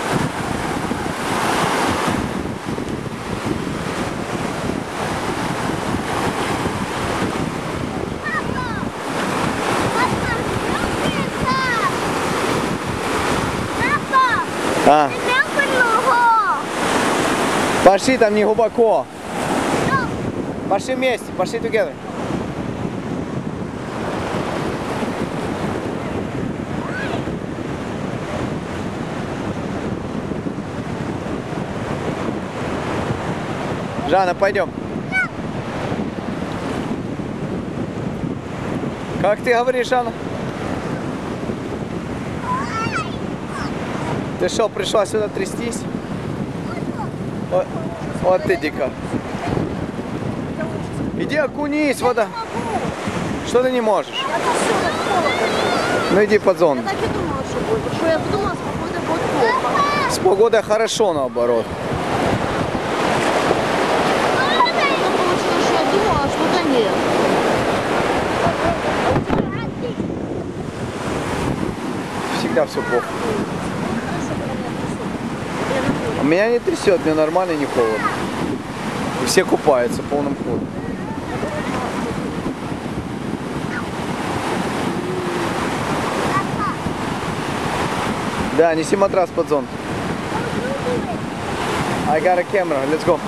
А. Пошли, там не глубоко. Пошли вместе, пошли together. Жанна, пойдем. Как ты говоришь, Жанна? Ты что, пришла сюда трястись? Вот ты дика. Иди окунись, вода. Что ты не можешь? Ну иди под зону. Я так и думала, что будет. Потому что я подумала, с погодой будет плохо. С погодой хорошо, наоборот. Потом получилось, что я думала, а что-то нет. Всегда все плохо. А меня не трясет, мне нормально, не холодно. И все купаются полным ходом. Да, неси матрас под зонт. I got a camera, let's go.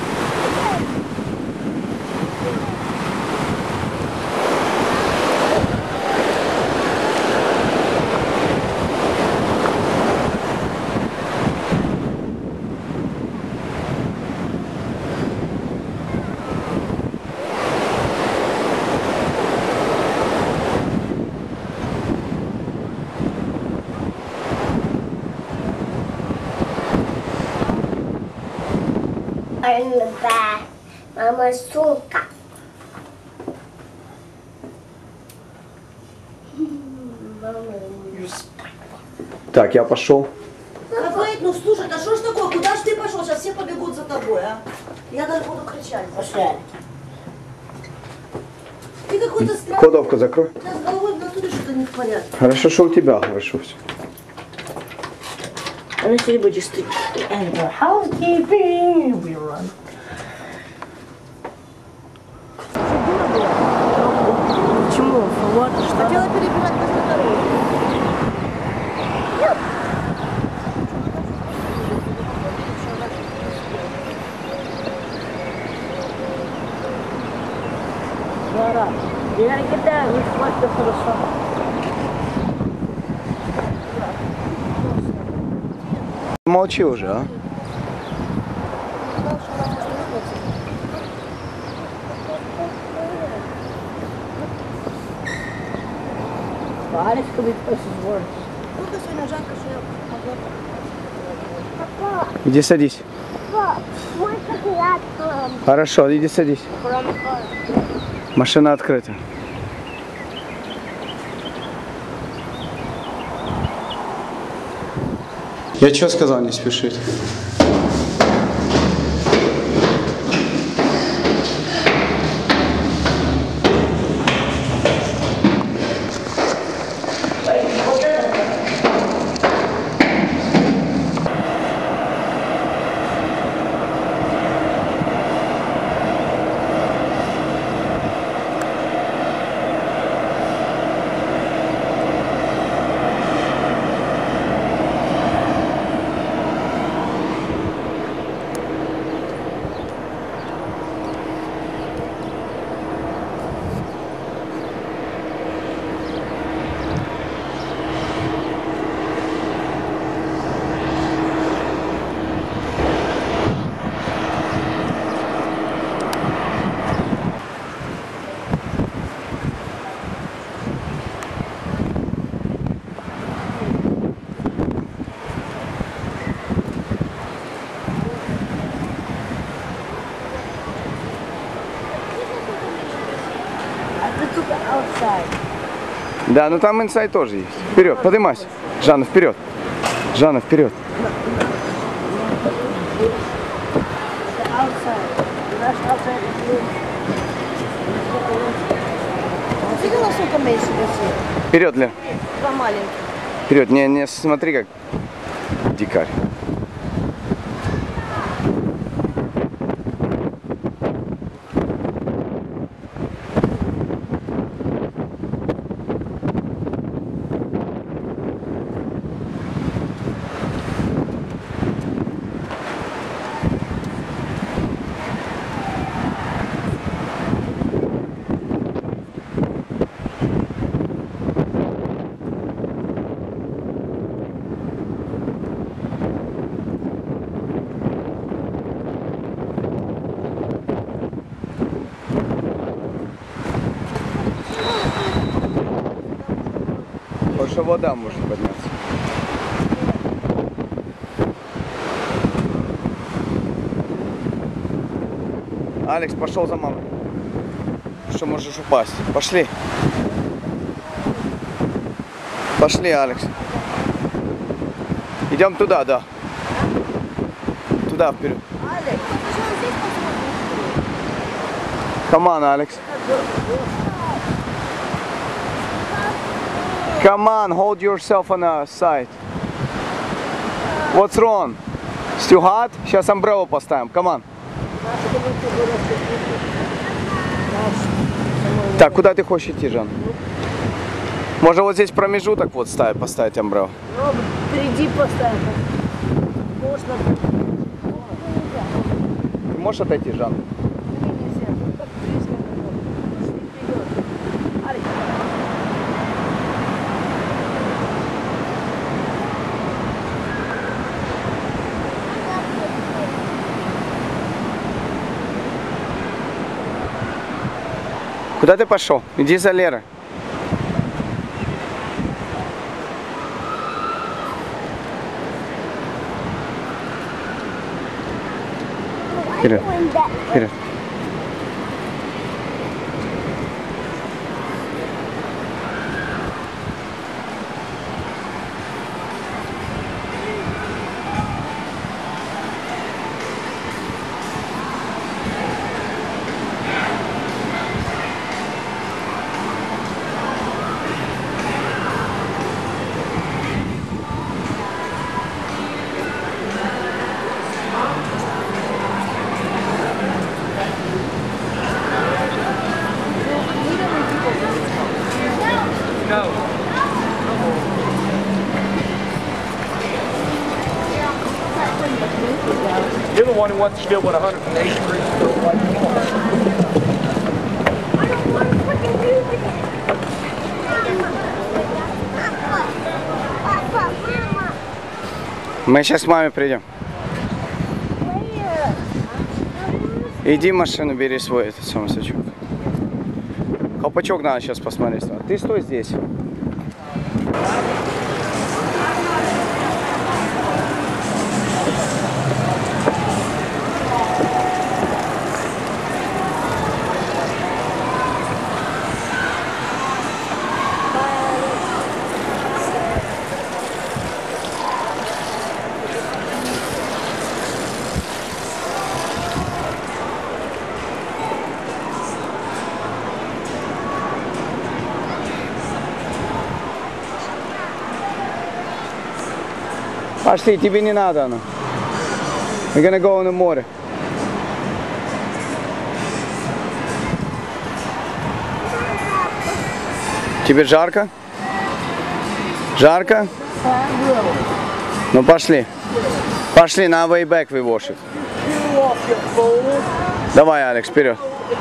Мама, сумка. Так, я пошел. Рафаэль, ну слушай, да что ж такое? Куда ж ты пошел? Сейчас все побегут за тобой, а? Я даже буду кричать. Пошли. Ты какой-то странный. Кладовку закрой. У тебя с головой в натуре что-то не в порядке. Хорошо, что у тебя хорошо все. Она все время just and the housekeeping we run. Почему? Вот что. Хотела перебирать на вторую. Жара. Я кидаю, не хватит хорошо. Молчи уже, а? Alex could be places worse. Иди садись. Мой шоколад. Хорошо, иди садись. Машина открыта. Я что сказал, не спешить? Да, ну там инсайд тоже есть. Вперед, поднимайся. Жанна, вперед. Жанна, вперед. Видела, сколько меньше весит? Вперед, Лен. Два маленьких. Вперед, не смотри, как дикарь. Больше вода может подняться. Алекс, пошел за мамой. Что можешь упасть? Пошли. Пошли, Алекс. Идем туда, да. Туда, вперед. Come on, Алекс. Come on, hold yourself on the side. What's wrong? It's too hot? Сейчас umbrella поставим. Come on. Так, куда ты хочешь идти, Жан? Можно вот здесь промежуток вот поставить umbrella. Ну, впереди поставим. Можно. Ты можешь отойти, Жан? Куда ты пошел? Иди за Лерой. Вперед. Вперед. You're the one who wants to go with 108 degrees. Мы сейчас к маме придем. Иди машину, бери свой этот самый сачок. Колпачок надо сейчас посмотреть. Ты стой здесь. Пошли, тебе не надо оно. We're gonna go on the море. Тебе жарко? Жарко? Ну пошли. Пошли, на way back we wash it. Давай, Алекс, вперед.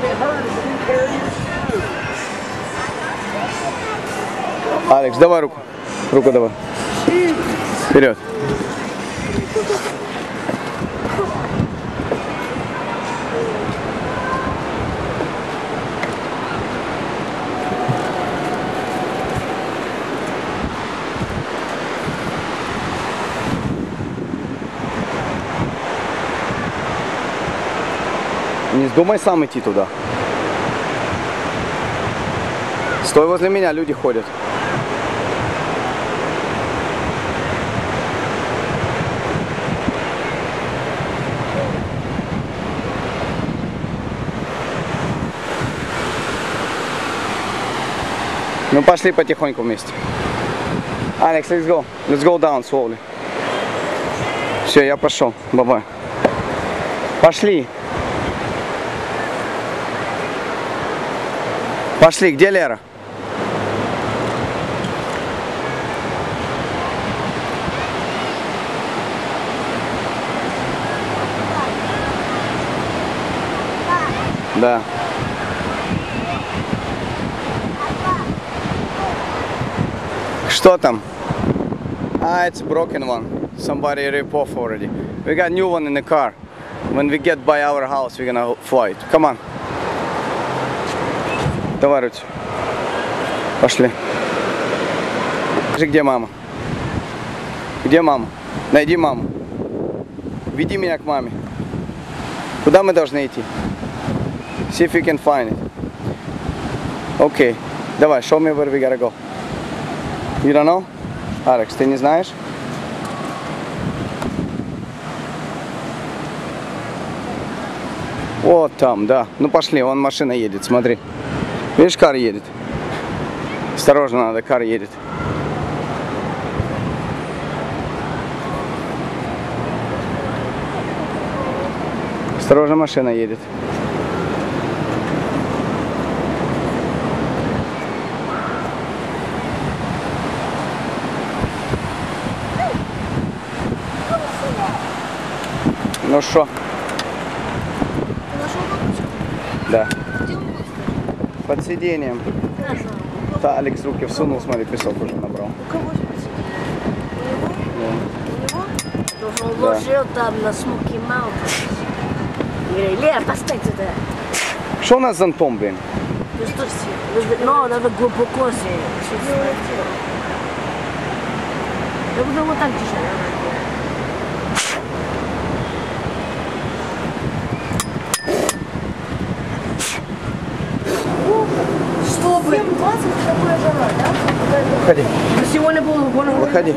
Алекс, давай руку. Руку давай. Вперед. Не вздумай сам идти туда. Стой возле меня, люди ходят. Ну пошли потихоньку вместе. Алекс, let's go. Let's go down slowly. Все, я пошел. Бабай. Пошли. Пошли. Где Лера? Да. Что там? It's a broken one. Somebody rip off already. We got new one in the car. When we get by our house, we're gonna fly it. Come on. Давай, Руть. Пошли. Скажи, где мама? Где мама? Найди маму. Веди меня к маме. Куда мы должны идти? See if you can find it. Okay. Давай, show me where we gotta go. You don't know? Алекс, ты не знаешь? Вот там, да. Ну пошли, вон машина едет, смотри. Видишь, кар едет. Осторожно надо, кар едет. Осторожно, машина едет. Ну что? Да. Под сиденьем. Да, Алекс руки всунул, смотри, песок уже набрал. У кого под сиденьем? У него? Он ложил там на Smoky Mountain. Говорит, Лера, поставь туда. Что у нас с зонтом, блин? Но надо глубоко сесть. Я буду вот так держать. Что, блин? 7:20 такая жара, да? Выходи. Сегодня было... Выходи.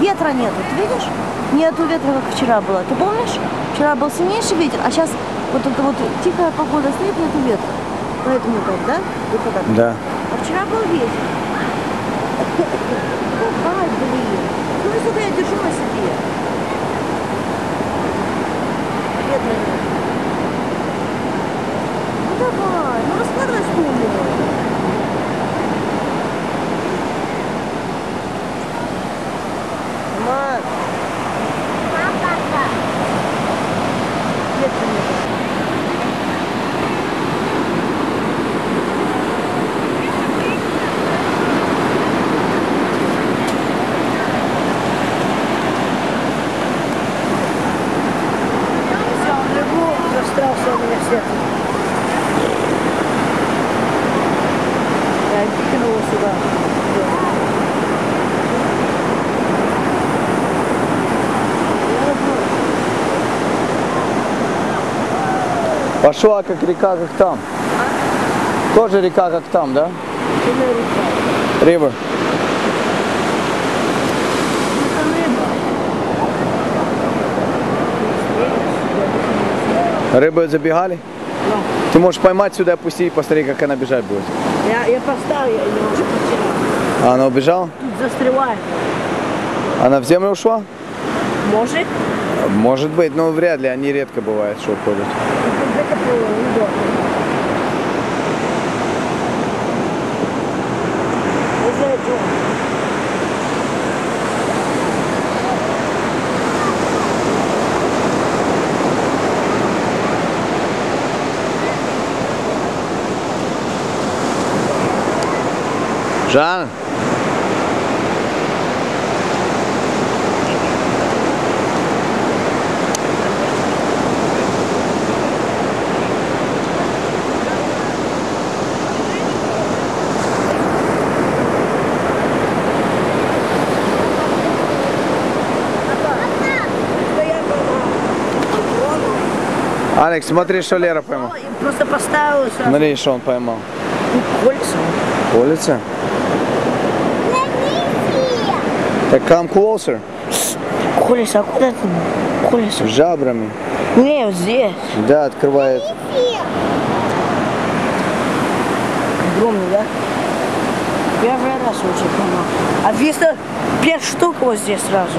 ветра нету, ты видишь? Нету ветра, как вчера было. Ты помнишь? Вчера был сильнейший ветер, а сейчас вот это вот тихая погода стоит, нету ветра. Поэтому так, да? Вот так. Да. А вчера был ветер. Ай, блин. Ну и сколько я держу на себе. Ветра нет. Ну давай, ну раскладывай стулья. Мама. Ветра нет. Застрялся у меня сердце. Я кинул его сюда. Пошла как река, как там. Тоже река, как там, да? River. Рыбы забегали? Да. Ты можешь поймать сюда, опустить и посмотри, как она бежать будет. Я поставил, я ее уже потерял. А она убежала? Тут застревает. Она в землю ушла? Может? Может быть, но вряд ли, они редко бывает, что уходят. Это было удобно. Не знаю, что. Жан? Алекс, смотри, что Лера поймал. Просто поставил сразу. Смотри, что он поймал. Кольца. Колется? Так come closer. Колесо, а куда ты? Колесо. Жабрами. Не, вот здесь. Да, открывает. Огромный, да? Первый раз очень поймал. А вместо 5 штук вот здесь сразу.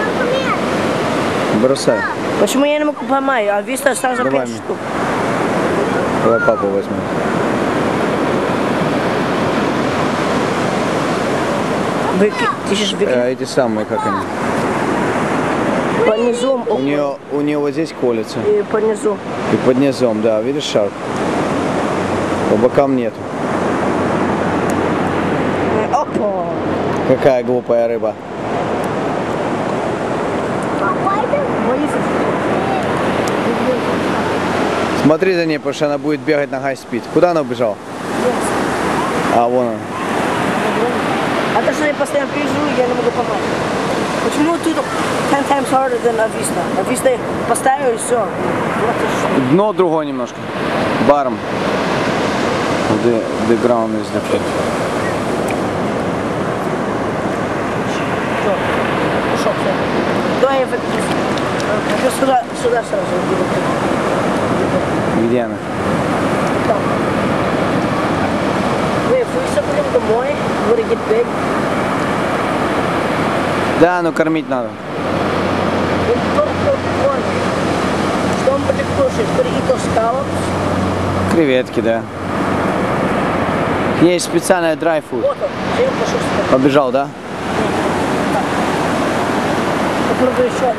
Бросай. Почему я не могу поймать? А вместо сразу Давай 5 мне. штук. Давай папу возьмем. Ты сейчас беги. Эти самые, как они? По низу. У нее вот здесь колется. И по низу. И под низом, да, видишь шарк? По бокам нету. Опа. Какая глупая рыба. Смотри за ней, потому что она будет бегать на high-speed. Куда она убежала? А, вон она. А то, что я постоянно переживу, я не могу помочь. Почему тут 10 times harder than Avista? Avista поставил и все. Дно другое немножко. Баром. The ground is different. Что? Ушел, все. Давай я выпью. Я сюда сразу. Где она? Там. Wait, if we submit him домой, would it get big? Да, но кормить надо. Что он будет кушать? Burrito scallops? Креветки, да. Есть специальная dry food. Вот он. Я пошел сюда. Побежал, да? Попробуй еще.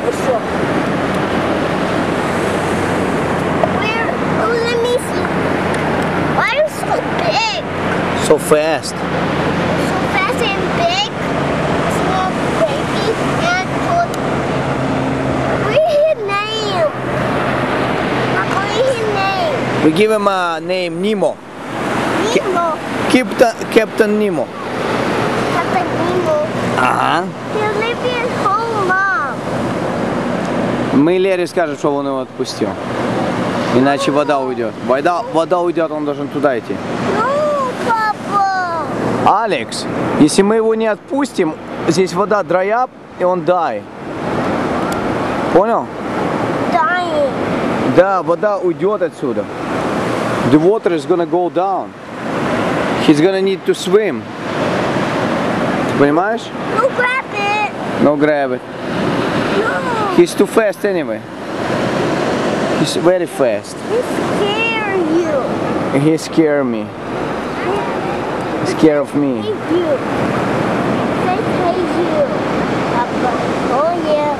Oh, let me see. Why are you so big? So fast. So fast and big. Small baby and tall. What's his name? What is his name? We give him a name Nemo. Nemo. Captain Nemo. Captain Nemo. Ага. He'll leave his home, Mom. Мы Лере скажем, что он его отпустил. Иначе вода уйдет. Вода уйдет, он должен туда идти. No, Papa. Алекс, если мы его не отпустим, здесь вода dry up, и он дай. Понял? Dying. Да, вода уйдет отсюда. The water is gonna go down. He's gonna need to swim. Ты понимаешь? No, grab it. No, grab it. No. He's too fast anyway. He's very fast. He scare you. He scared me. He's scared of me. Hate you. They hate you. Papa. Oh yeah.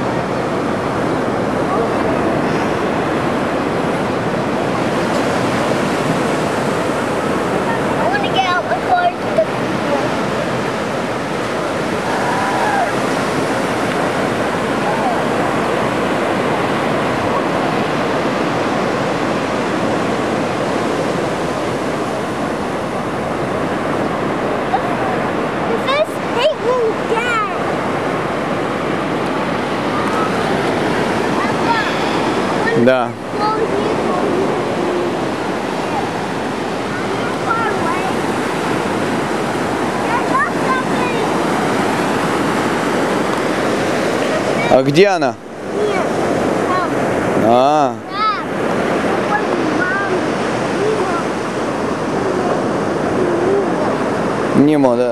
I want to get out my car to the This hate me down. Papa, Да. А где она? А, Нимо, да.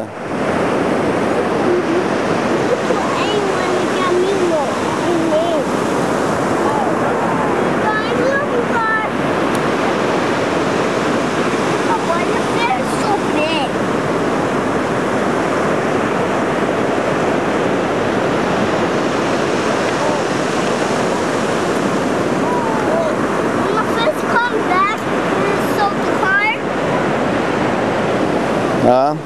А,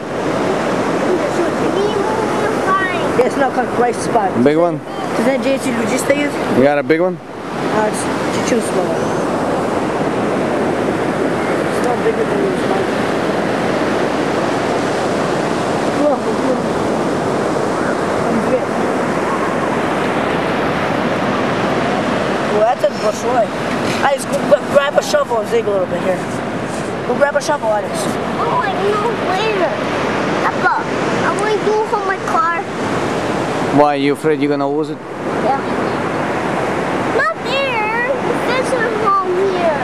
It's not как right spot. big one? Ты знаешь, где эти люди стоят? You got a big one? А, чуть-чуть смоло. It's not bigger than this one. Плохо, плохо. Там две. Well, that's большой. Alex, go grab a shovel and dig a little bit here. Go grab a shovel, Alex. Oh, I know later. Papa, I want to go home my car. Why, you afraid you're gonna lose it? Yeah. Not there. This is home here.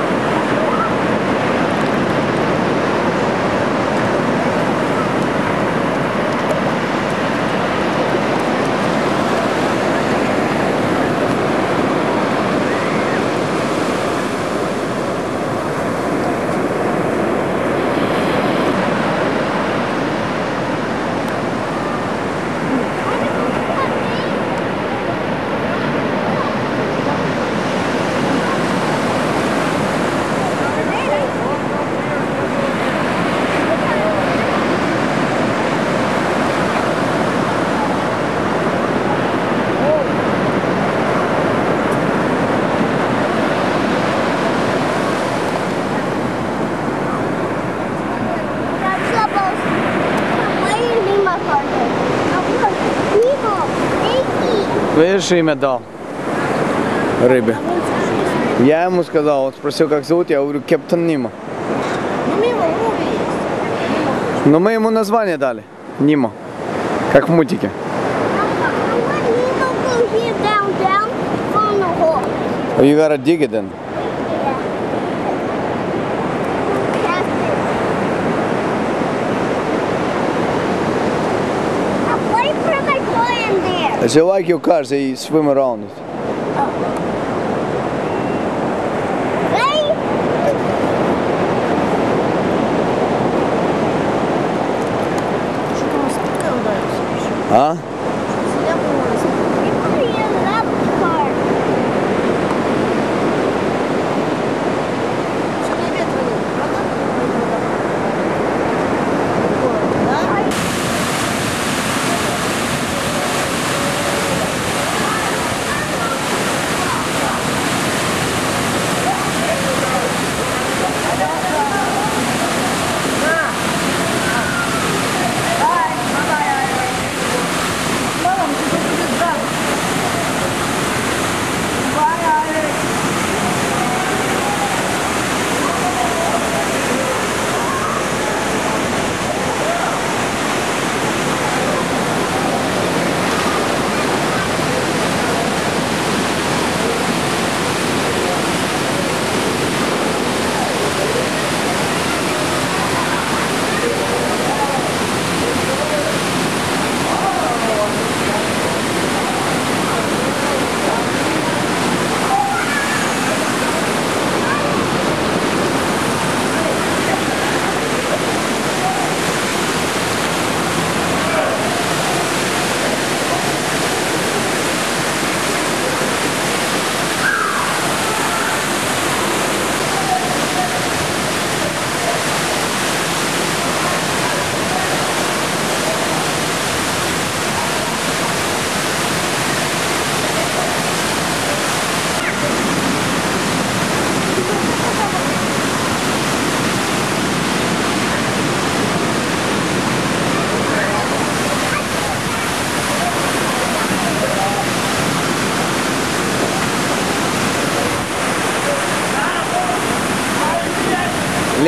Видишь, имя дал рыбе. Я ему сказал, он спросил, как зовут, я говорю, Кэптон Нимо. Ну, мимо муви есть. Но мы ему название дали. Нимо. Как в мультике. You gotta dig it then. If you like your cars, they swim around it. А?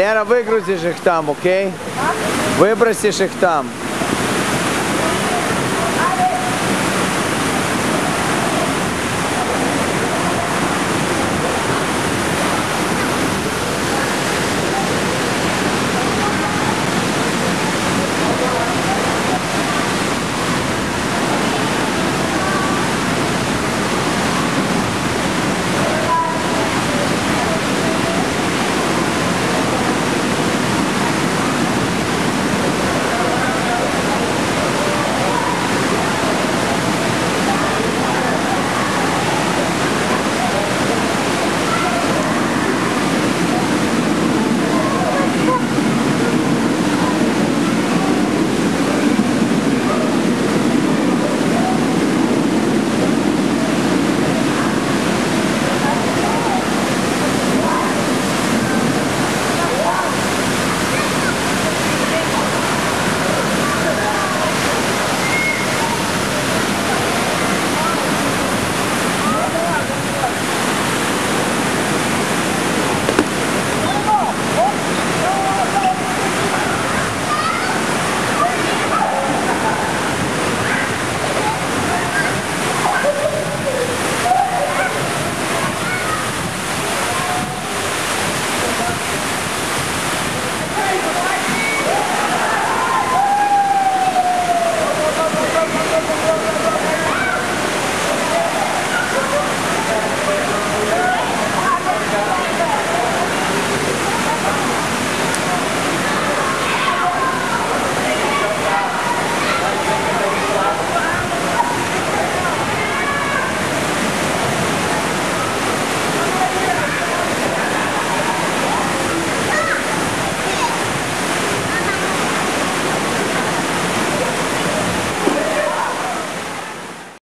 Лера, выгрузишь их там, окей? Выбросишь их там.